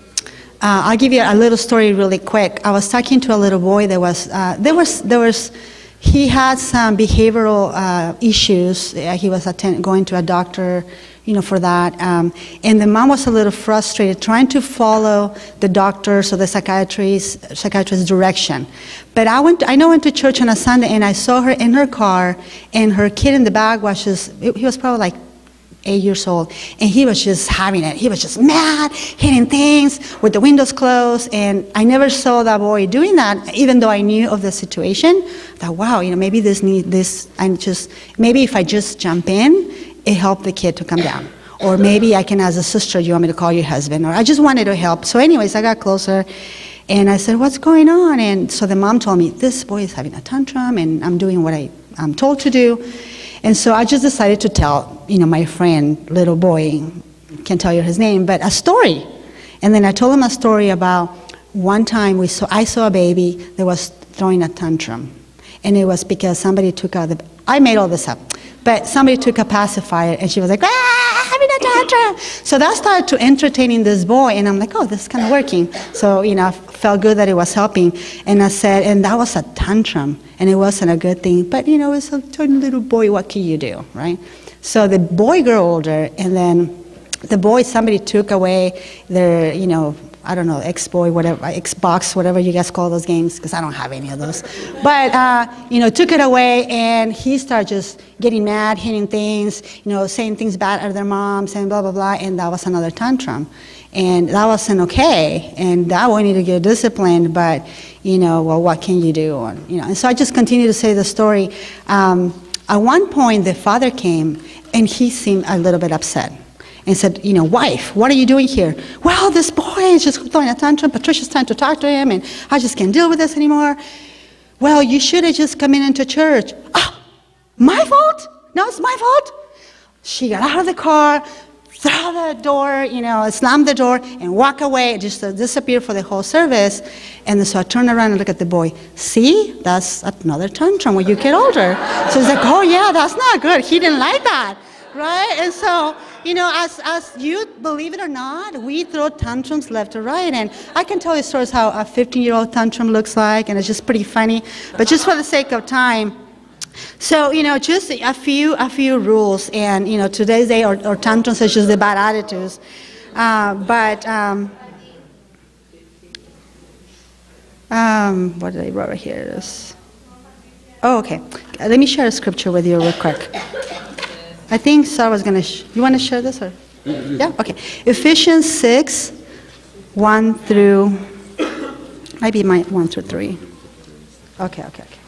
[SPEAKER 2] uh, I'll give you a little story really quick. I was talking to a little boy that was, uh, there was, there was, he had some behavioral uh, issues. He was attend going to a doctor, you know, for that. Um, and the mom was a little frustrated trying to follow the doctor's or the psychiatrist's, psychiatrist's direction. But I went, I know, went to church on a Sunday, and I saw her in her car, and her kid in the back was just, he was probably like eight years old, and he was just having it. He was just mad, hitting things with the windows closed, and I never saw that boy doing that, even though I knew of the situation. I thought, wow, you know, maybe this need this. I just maybe if I just jump in, it helped the kid to come down, or maybe I can, as a sister, you want me to call your husband, or I just wanted to help. So, anyways, I got closer, and I said, what's going on? And so the mom told me, this boy is having a tantrum, and I'm doing what I, I'm told to do. And so I just decided to tell, you know, my friend, little boy, can't tell you his name, but a story. And then I told him a story about one time we saw, I saw a baby that was throwing a tantrum. And it was because somebody took out the, I made all this up, but somebody took a pacifier, and she was like, ah, having a tantrum. So that started to entertaining this boy, and I'm like, oh, this is kind of working. So, you know, I felt good that it was helping. And I said, and that was a tantrum, and it wasn't a good thing. But, you know, it's a tiny little boy, what can you do, right? So the boy grew older, and then the boy, somebody took away their, you know, I don't know, X-Boy, whatever, Xbox, whatever you guys call those games, because I don't have any of those. But, uh, you know, took it away, and he started just getting mad, hitting things, you know, saying things bad at their mom, saying blah, blah, blah, and that was another tantrum. And that wasn't okay, and that one needed to get disciplined, but, you know, well, what can you do? Or, you know, and so I just continue to say the story. Um, at one point, the father came, and he seemed a little bit upset. And said, you know, wife, what are you doing here? Well, this boy is just throwing a tantrum. Patricia's trying to talk to him, and I just can't deal with this anymore. Well, you should have just come in into church. Oh, my fault? No, it's my fault? She got out of the car, threw the door, you know, slammed the door, and walk away, just uh, disappear for the whole service. And so I turned around and looked at the boy. See, that's another tantrum when you get older. So he's like, oh, yeah, that's not good. He didn't like that, right? And so, you know, as, as youth, believe it or not, we throw tantrums left or right. And I can tell you stories how a fifteen-year-old tantrum looks like, and it's just pretty funny. But just for the sake of time, so, you know, just a few a few rules. And, you know, today's day, or, or tantrums is just the bad attitudes. Uh, but, um, um, what did I write here? This. Oh, okay. Let me share a scripture with you real quick. I think Sarah was going to, sh you want to share this? Or? Yeah, okay. Ephesians six, one through Might be my one through three. Okay, okay, okay.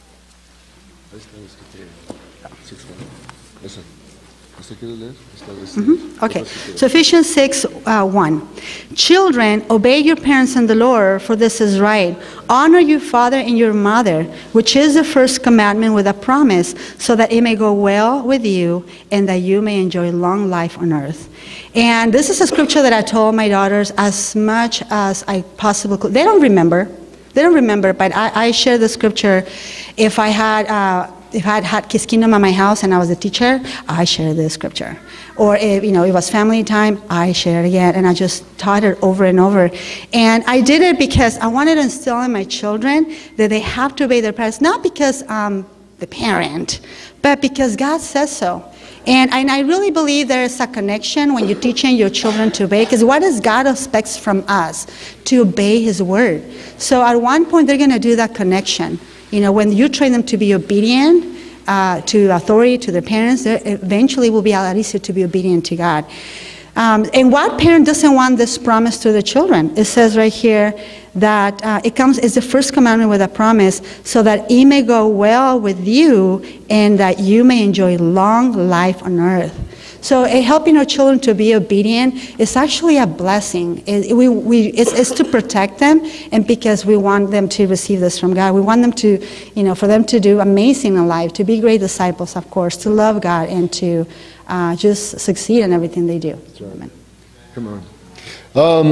[SPEAKER 2] Mm-hmm. Okay, so Ephesians six, uh, one. Children, obey your parents in the Lord, for this is right. Honor your father and your mother, which is the first commandment with a promise, so that it may go well with you and that you may enjoy long life on earth. And this is a scripture that I told my daughters as much as I possibly could. They don't remember. They don't remember, but I, I share the scripture. If I had... Uh, If I had had Kids Kingdom at my house and I was a teacher, I shared the scripture. Or if, you know, it was family time, I shared it again, and I just taught it over and over. And I did it because I wanted to instill in my children that they have to obey their parents, not because I'm the parent, but because God says so. And, and I really believe there is a connection when you're teaching your children to obey, because what does God expect from us? To obey His word. So at one point, they're going to do that connection. You know, when you train them to be obedient uh, to authority, to their parents, they eventually will be a lot easier to be obedient to God. Um, and what parent doesn't want this promise to the children? It says right here that uh, it comes, it's the first commandment with a promise, so that it may go well with you and that you may enjoy long life on earth. So uh, helping our children to be obedient is actually a blessing. It, we, we, it's, it's to protect them, and because we want them to receive this from God. We want them to, you know, for them to do amazing in life, to be great disciples, of course, to love God, and to uh, just succeed in everything they do.
[SPEAKER 1] That's right. Amen. Come on. Um,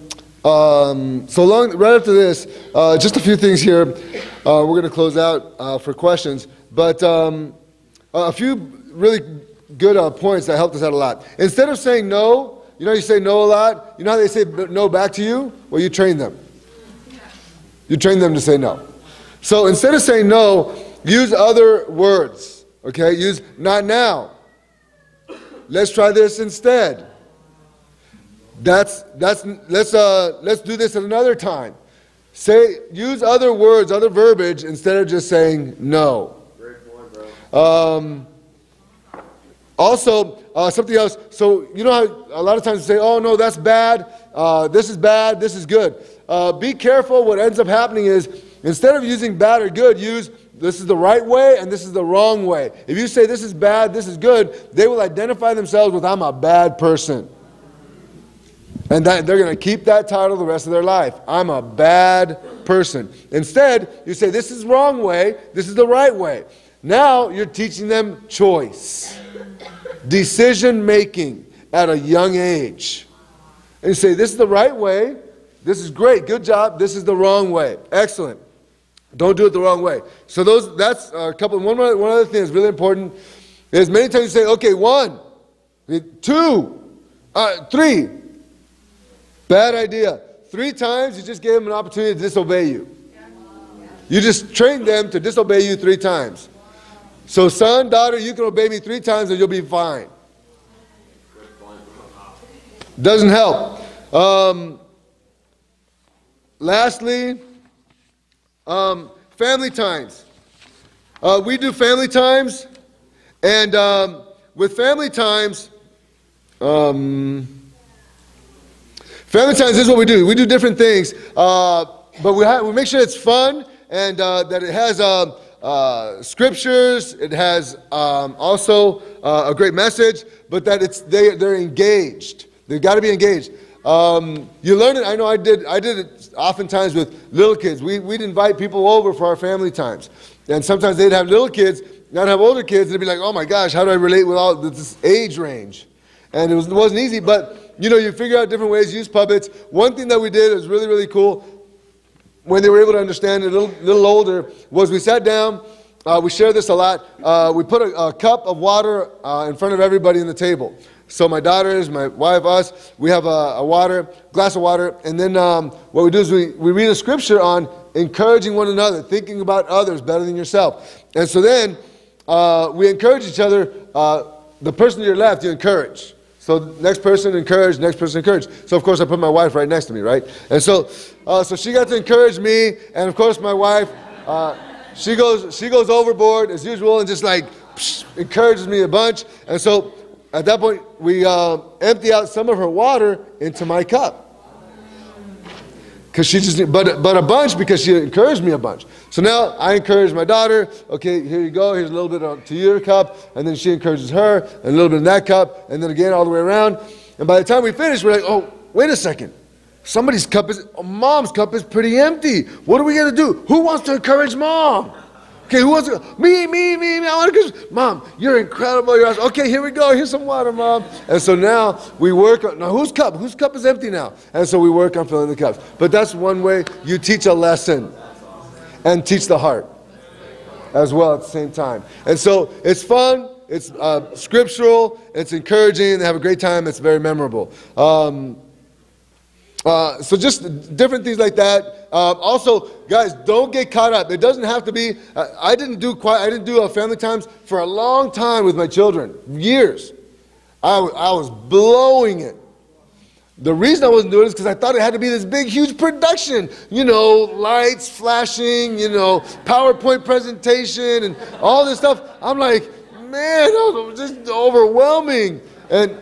[SPEAKER 1] um, so long, right after this, uh, just a few things here. Uh, we're going to close out uh, for questions, but um, a few really good uh, points that helped us out a lot. Instead of saying no, you know you say no a lot, you know how they say no back to you? Well, you train them. You train them to say no. So instead of saying no, use other words, okay? Use not now. Let's try this instead. That's, that's, let's, uh, let's do this at another time. Say, use other words, other verbiage, instead of just saying no. Great point, bro. Um, Also, uh, something else, so you know how a lot of times we say, oh no, that's bad, uh, this is bad, this is good. Uh, be careful. What ends up happening is, instead of using bad or good, use this is the right way and this is the wrong way. If you say this is bad, this is good, they will identify themselves with I'm a bad person. And that, they're going to keep that title the rest of their life. I'm a bad person. Instead, you say this is the wrong way, this is the right way. Now you're teaching them choice. Decision making at a young age. And you say, this is the right way. This is great. Good job. This is the wrong way. Excellent. Don't do it the wrong way. So those, that's a couple. One, one other thing that's really important is many times you say, okay, one, two, uh, three. Bad idea. Three times you just gave them an opportunity to disobey you. You just trained them to disobey you three times. So son, daughter, you can obey me three times and you'll be fine. Doesn't help. Um, lastly, um, family times. Uh, we do family times, and um, with family times, um, family times, this is what we do. We do different things, uh, but we, have, we make sure it's fun and uh, that it has uh, uh, scriptures. It has um, also uh, a great message, but that it's they they're engaged. They've got to be engaged. Um, you learn it. I know I did. I did it oftentimes with little kids. We we'd invite people over for our family times, and sometimes they'd have little kids, and I'd have older kids. And they'd be like, "Oh my gosh, how do I relate with all this age range?" And it was it wasn't easy, but you know, you figure out different ways. Use puppets. One thing that we did was really really cool. When they were able to understand it a little, little older, was we sat down, uh, we share this a lot, uh, we put a, a cup of water uh, in front of everybody on the table. So my daughters, my wife, us, we have a, a water, glass of water, and then um, what we do is we, we read a scripture on encouraging one another, thinking about others better than yourself. And so then uh, we encourage each other. Uh, the person to your left, you encourage. So next person encourage, next person encourage. So of course I put my wife right next to me, right? And so, uh, so she got to encourage me, and of course my wife, uh, she goes, she goes overboard as usual, and just like psh, encourages me a bunch. And so at that point we uh, empty out some of her water into my cup. Because she just, but, but a bunch because she encouraged me a bunch. So now I encourage my daughter. Okay, here you go. Here's a little bit of, to your cup. And then she encourages her, and a little bit in that cup. And then again, all the way around. And by the time we finish, we're like, oh, wait a second. Somebody's cup is, mom's cup is pretty empty. What are we going to do? Who wants to encourage mom? Okay, who wants to? Me, me, me, me. I want to encourage. Mom, you're incredible. You're awesome. Okay, here we go. Here's some water, Mom. And so now we work on, now whose cup? Whose cup is empty now? And so we work on filling the cups. But that's one way you teach a lesson and teach the heart as well at the same time. And so it's fun. It's uh, scriptural. It's encouraging. They have a great time. It's very memorable. Um, Uh, so just different things like that. Uh, also, guys, don't get caught up. It doesn't have to be. Uh, I didn't do quite. I didn't do uh, family times for a long time with my children, years. I, I was blowing it. The reason I wasn't doing it is because I thought it had to be this big, huge production. You know, lights flashing. You know, PowerPoint presentation and all this stuff. I'm like, man, that was just overwhelming. And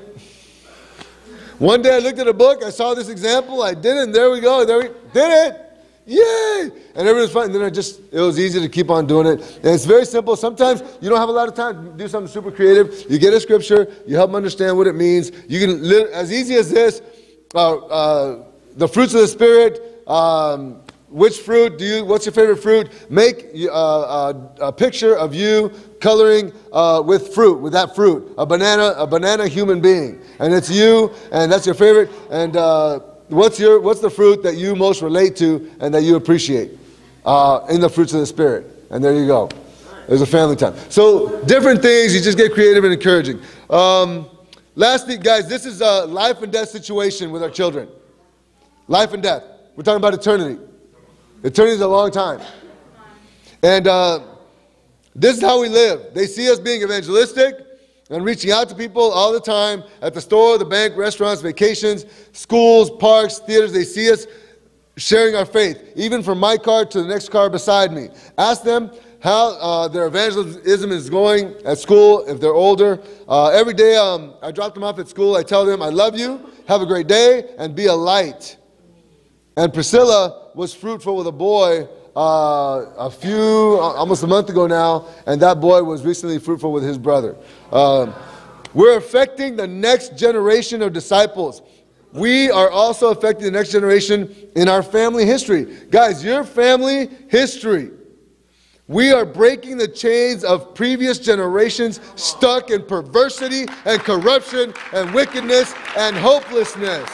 [SPEAKER 1] one day I looked at a book, I saw this example, I did it, and there we go, there we did it, yay! And everything was fun, and then I just, it was easy to keep on doing it. And it's very simple. Sometimes you don't have a lot of time to do something super creative. You get a scripture, you help them understand what it means. You can, live, as easy as this, uh, uh, the fruits of the Spirit, um, which fruit do you, what's your favorite fruit? Make uh, uh, a picture of you coloring uh, with fruit, with that fruit, a banana, a banana human being. And it's you, and that's your favorite. And uh, what's your, what's the fruit that you most relate to and that you appreciate uh, in the fruits of the Spirit? And there you go. There's a family time. So different things, you just get creative and encouraging. Um, lastly, guys, this is a life and death situation with our children. Life and death. We're talking about eternity. Eternity is a long time. And uh, this is how we live. They see us being evangelistic and reaching out to people all the time at the store, the bank, restaurants, vacations, schools, parks, theaters. They see us sharing our faith, even from my car to the next car beside me. Ask them how uh, their evangelism is going at school if they're older. Uh, every day um, I drop them off at school. I tell them, I love you, have a great day, and be a light. And Priscilla was fruitful with a boy uh, a few, almost a month ago now, and that boy was recently fruitful with his brother. Um, we're affecting the next generation of disciples. We are also affecting the next generation in our family history. Guys, your family history. We are breaking the chains of previous generations stuck in perversity and corruption and wickedness and hopelessness.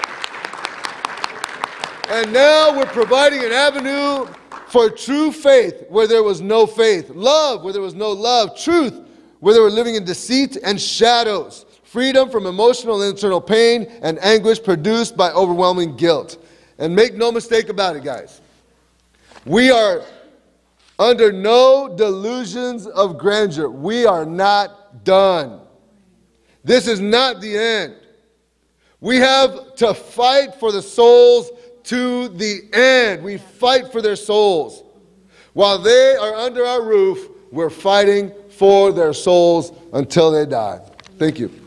[SPEAKER 1] And now we're providing an avenue for true faith where there was no faith, love where there was no love, truth where they were living in deceit and shadows, freedom from emotional and internal pain and anguish produced by overwhelming guilt. And make no mistake about it, guys. We are under no delusions of grandeur. We are not done. This is not the end. We have to fight for the souls to the end. We fight for their souls. While they are under our roof, we're fighting for their souls until they die. Thank you.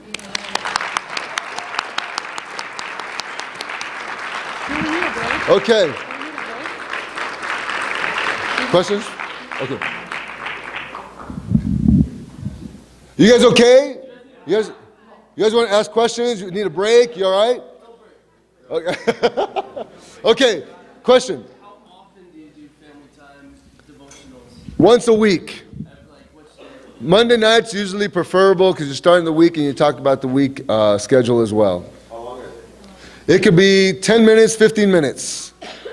[SPEAKER 1] Okay. Questions? Okay. You guys okay? You guys, you guys want to ask questions? You need a break? You all right? Okay. Okay. Question.
[SPEAKER 3] How often do you do family time devotionals?
[SPEAKER 1] Once a week.
[SPEAKER 3] At like which day?
[SPEAKER 1] Monday night's usually preferable because you're starting the week and you talk about the week uh, schedule as well.
[SPEAKER 4] How long is it?
[SPEAKER 1] It could be ten minutes, fifteen minutes.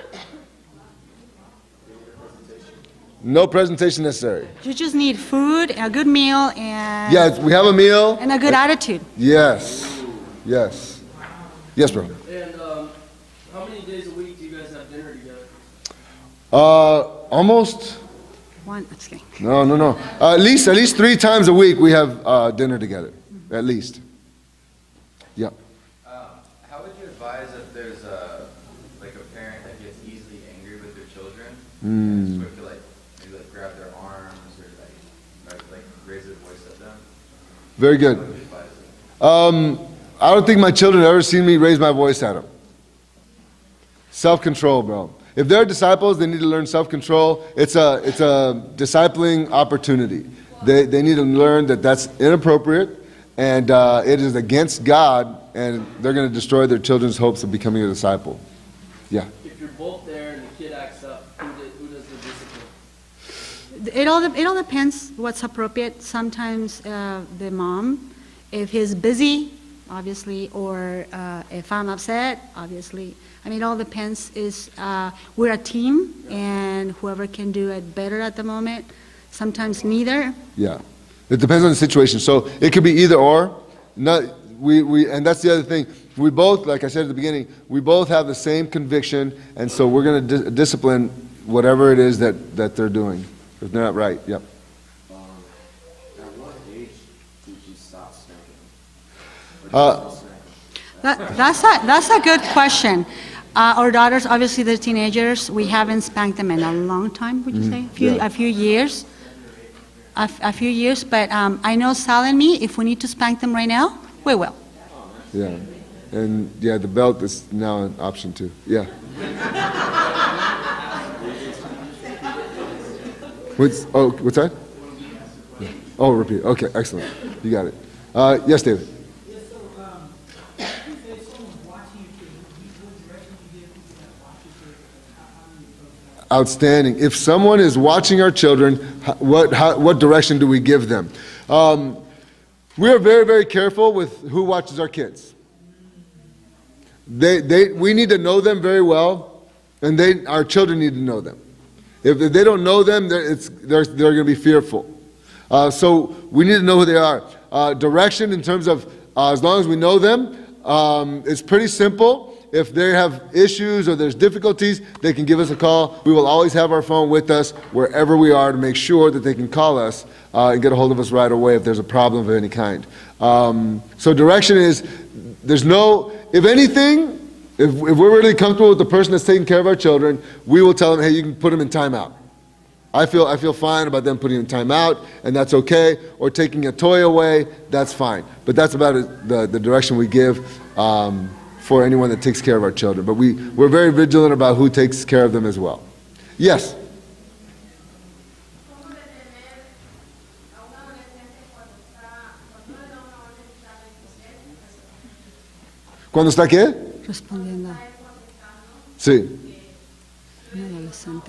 [SPEAKER 1] No presentation necessary.
[SPEAKER 2] You just need food, a good meal, and
[SPEAKER 1] Yeah, we have a meal.
[SPEAKER 2] and a good attitude.
[SPEAKER 1] Yes. Yes. Yes, bro.
[SPEAKER 3] And um, how many days a week do you guys have dinner together?
[SPEAKER 1] Uh, almost.
[SPEAKER 2] One, let's see.
[SPEAKER 1] No, no, no. Uh, at least, at least three times a week we have uh, dinner together. At least. Yeah.
[SPEAKER 4] Um, how would you advise if there's a like a parent that gets easily angry with their children and is quick to like maybe like grab their arms or like like, like raise their voice at them?
[SPEAKER 1] Very good.
[SPEAKER 4] How would you advise them?
[SPEAKER 1] Um, I don't think my children have ever seen me raise my voice at them. Self-control, bro. If they're disciples, they need to learn self-control. It's a, it's a discipling opportunity. They, they need to learn that that's inappropriate, and uh, it is against God, and they're going to destroy their children's hopes of becoming a disciple. Yeah.
[SPEAKER 3] If you're both there and the kid acts up, who, did, who does the discipline?
[SPEAKER 2] It all, it all depends what's appropriate. Sometimes uh, the mom, if he's busy, obviously, or uh, if I'm upset, obviously. I mean, it all depends. Is uh, we're a team, and whoever can do it better at the moment. Sometimes neither.
[SPEAKER 1] Yeah, it depends on the situation. So it could be either or. Not, we, we, and that's the other thing. We both, like I said at the beginning, we both have the same conviction, and so we're going to di discipline whatever it is that, that they're doing. If they're not right, yep.
[SPEAKER 5] Um, at what age did you stop spanking?
[SPEAKER 1] Uh,
[SPEAKER 2] That, that's a that's a good question. Uh, our daughters, obviously, they're teenagers. We haven't spanked them in a long time. Would you
[SPEAKER 1] Mhm,
[SPEAKER 2] say a few
[SPEAKER 1] yeah.
[SPEAKER 2] a few years? A, f a few years, but um, I know Sal and me. If we need to spank them right now, we will.
[SPEAKER 1] Yeah, and yeah, the belt is now an option too. Yeah. What's oh what's that? Yeah. Oh, repeat. Okay, excellent. You got it. Uh, yes, David.
[SPEAKER 6] Yes, so um, if someone's watching you, what direction do you give people that watch you? How do you approach that?
[SPEAKER 1] Outstanding. If someone is watching our children, h- what how, what direction do we give them? Um, we are very very careful with who watches our kids. They they we need to know them very well, and they our children need to know them. If, if they don't know them, they're, it's, they're, they're going to be fearful. Uh, so we need to know who they are. Uh, direction in terms of, uh, as long as we know them, um, it's pretty simple. If they have issues or there's difficulties, they can give us a call. We will always have our phone with us wherever we are to make sure that they can call us uh, and get a hold of us right away if there's a problem of any kind. Um, so direction is, there's no, if anything, If, if we're really comfortable with the person that's taking care of our children, we will tell them, hey, you can put them in timeout. I feel, I feel fine about them putting them in timeout, and that's okay. Or taking a toy away, that's fine. But that's about it, the, the direction we give um, for anyone that takes care of our children. But we, we're very vigilant about who takes care of them as well. Yes? ¿Cuándo está qué?
[SPEAKER 2] Respondiendo.
[SPEAKER 1] Sí.
[SPEAKER 2] Un adolescente.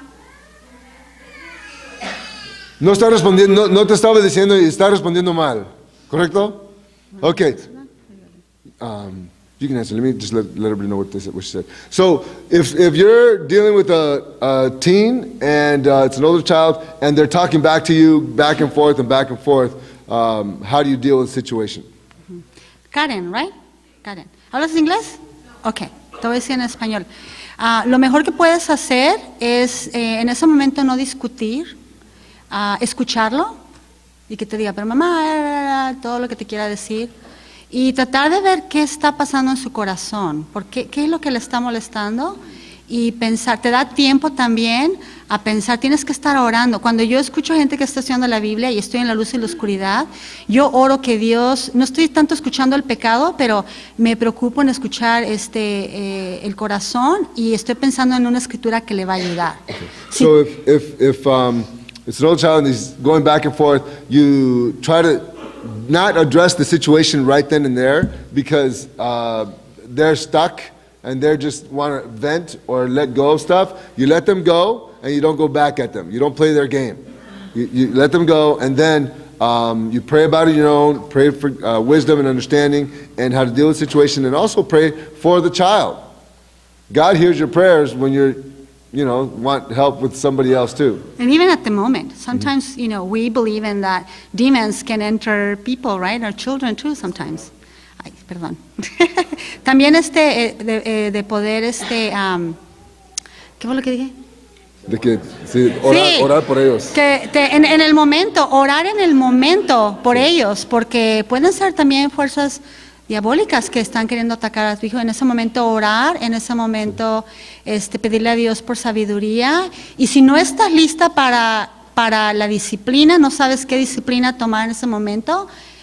[SPEAKER 1] No está respondiendo, no, no te estaba diciendo y está respondiendo mal, ¿correcto? Okay. Um, you can answer. Let me just let, let everybody know what, this, what she said. So, if, if you're dealing with a, a teen and uh, it's an older child and they're talking back to you, back and forth and back and forth, um, how do you deal with the situation?
[SPEAKER 2] Karen, right? Karen. ¿Hablas inglés? Ok, te voy a decir en español. Uh, lo mejor que puedes hacer es eh, en ese momento no discutir, uh, escucharlo y que te diga, pero mamá, todo lo que te quiera decir. Y tratar de ver qué está pasando en su corazón, por qué, qué es lo que le está molestando. Y pensar, te da tiempo también a pensar, tienes que estar orando. Cuando yo escucho gente que está estudiando la Biblia y estoy en la luz y la oscuridad, yo oro que Dios, no estoy tanto escuchando el pecado, pero me preocupo en escuchar este eh, el corazón y estoy pensando en una escritura que le va a ayudar. Sí.
[SPEAKER 1] So if, if, if um, it's an old child and he's going back and forth, you try to not address the situation right then and there because uh, they're stuck and they just want to vent or let go of stuff. You let them go and you don't go back at them. You don't play their game. You, you let them go and then um, you pray about it your own, pray for uh, wisdom and understanding and how to deal with the situation, and also pray for the child. God hears your prayers when you're, you know, want help with somebody else too.
[SPEAKER 2] And even at the moment, sometimes, mm-hmm. you know, we believe in that demons can enter people, right? Our children too sometimes. Ay, perdón. También este, de, de poder, este, um, ¿qué fue lo que dije?
[SPEAKER 1] De que, sí, orar,
[SPEAKER 2] sí,
[SPEAKER 1] orar por ellos.
[SPEAKER 2] Que te, en, en el momento, orar en el momento por sí. ellos, porque pueden ser también fuerzas diabólicas que están queriendo atacar a tu hijo. En ese momento orar, en ese momento este, pedirle a Dios por sabiduría. Y si no estás lista para, para la disciplina, no sabes qué disciplina tomar en ese momento,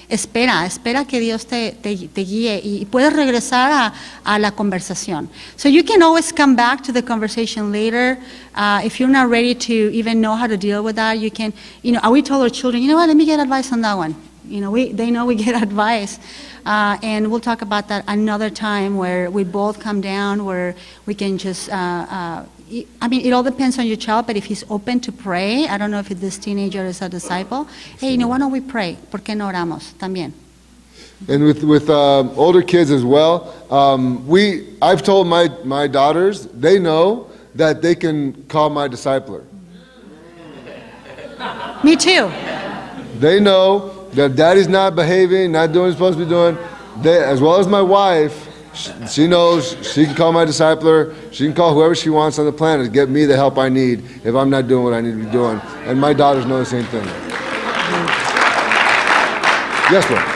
[SPEAKER 2] espera, espera que Dios te, te, te guíe y puedes regresar a, a la conversación. So you can always come back to the conversation later. Uh, if you're not ready to even know how to deal with that, you can, you know, we told our children, you know what, let me get advice on that one. You know, we, they know we get advice. Uh, and we'll talk about that another time where we both come down, where we can just, uh, uh, I mean, it all depends on your child, but if he's open to pray, I don't know if this teenager is a disciple, hey, you know, why don't we pray? ¿Por qué no oramos? También.
[SPEAKER 1] And with, with um, older kids as well, um, we, I've told my, my daughters, they know that they can call my discipler.
[SPEAKER 2] Me too.
[SPEAKER 1] They know that daddy's not behaving, not doing what he's supposed to be doing. They, as well as my wife, she, she knows she can call my discipler, she can call whoever she wants on the planet to get me the help I need if I'm not doing what I need to be doing. And my daughters know the same thing. Yes, sir.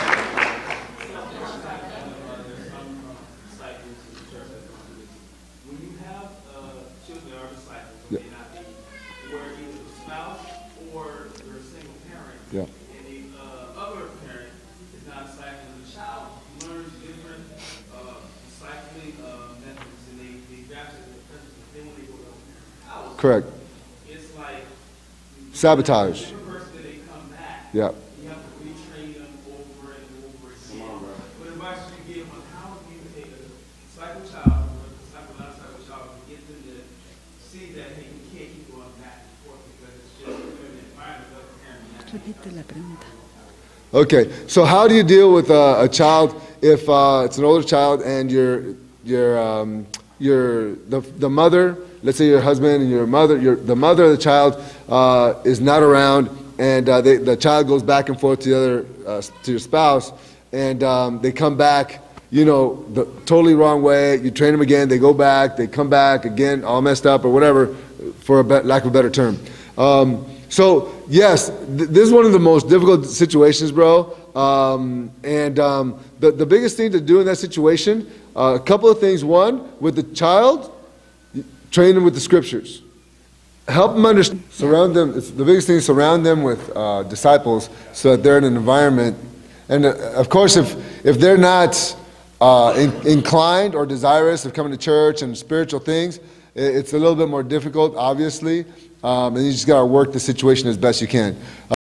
[SPEAKER 1] Yeah.
[SPEAKER 7] And the uh, other parent is not discipling the child, learns different uh, discipling uh, methods, and they, they grasp it in the principles. Then when they go to the house,
[SPEAKER 1] Correct.
[SPEAKER 7] it's like
[SPEAKER 1] Sabotage.
[SPEAKER 7] the person that they come back.
[SPEAKER 1] Yeah.
[SPEAKER 7] You have to retrain them over and over again. What advice do you give on how do you take a disciple child or a disciple not disciple child and get them to see that hey, you can't keep going back and forth because it's just an environment of parent.
[SPEAKER 2] Repite la pregunta.
[SPEAKER 1] Okay, so how do you deal with uh, a child if uh, it's an older child and your your um, your the the mother, let's say your husband and your mother, your the mother of the child uh, is not around, and uh, they, the child goes back and forth to the other uh, to your spouse, and um, they come back, you know, the totally wrong way. You train them again, they go back, they come back again, all messed up or whatever, for a be- lack of a better term. Um, So, yes, th- this is one of the most difficult situations, bro. Um, and um, the, the biggest thing to do in that situation, uh, a couple of things. One, with the child, train them with the scriptures. Help them understand. Surround them. It's the biggest thing is surround them with uh, disciples so that they're in an environment. And, uh, of course, if, if they're not uh, in, inclined or desirous of coming to church and spiritual things, it, it's a little bit more difficult, obviously. Um, and you just got to work the situation as best you can.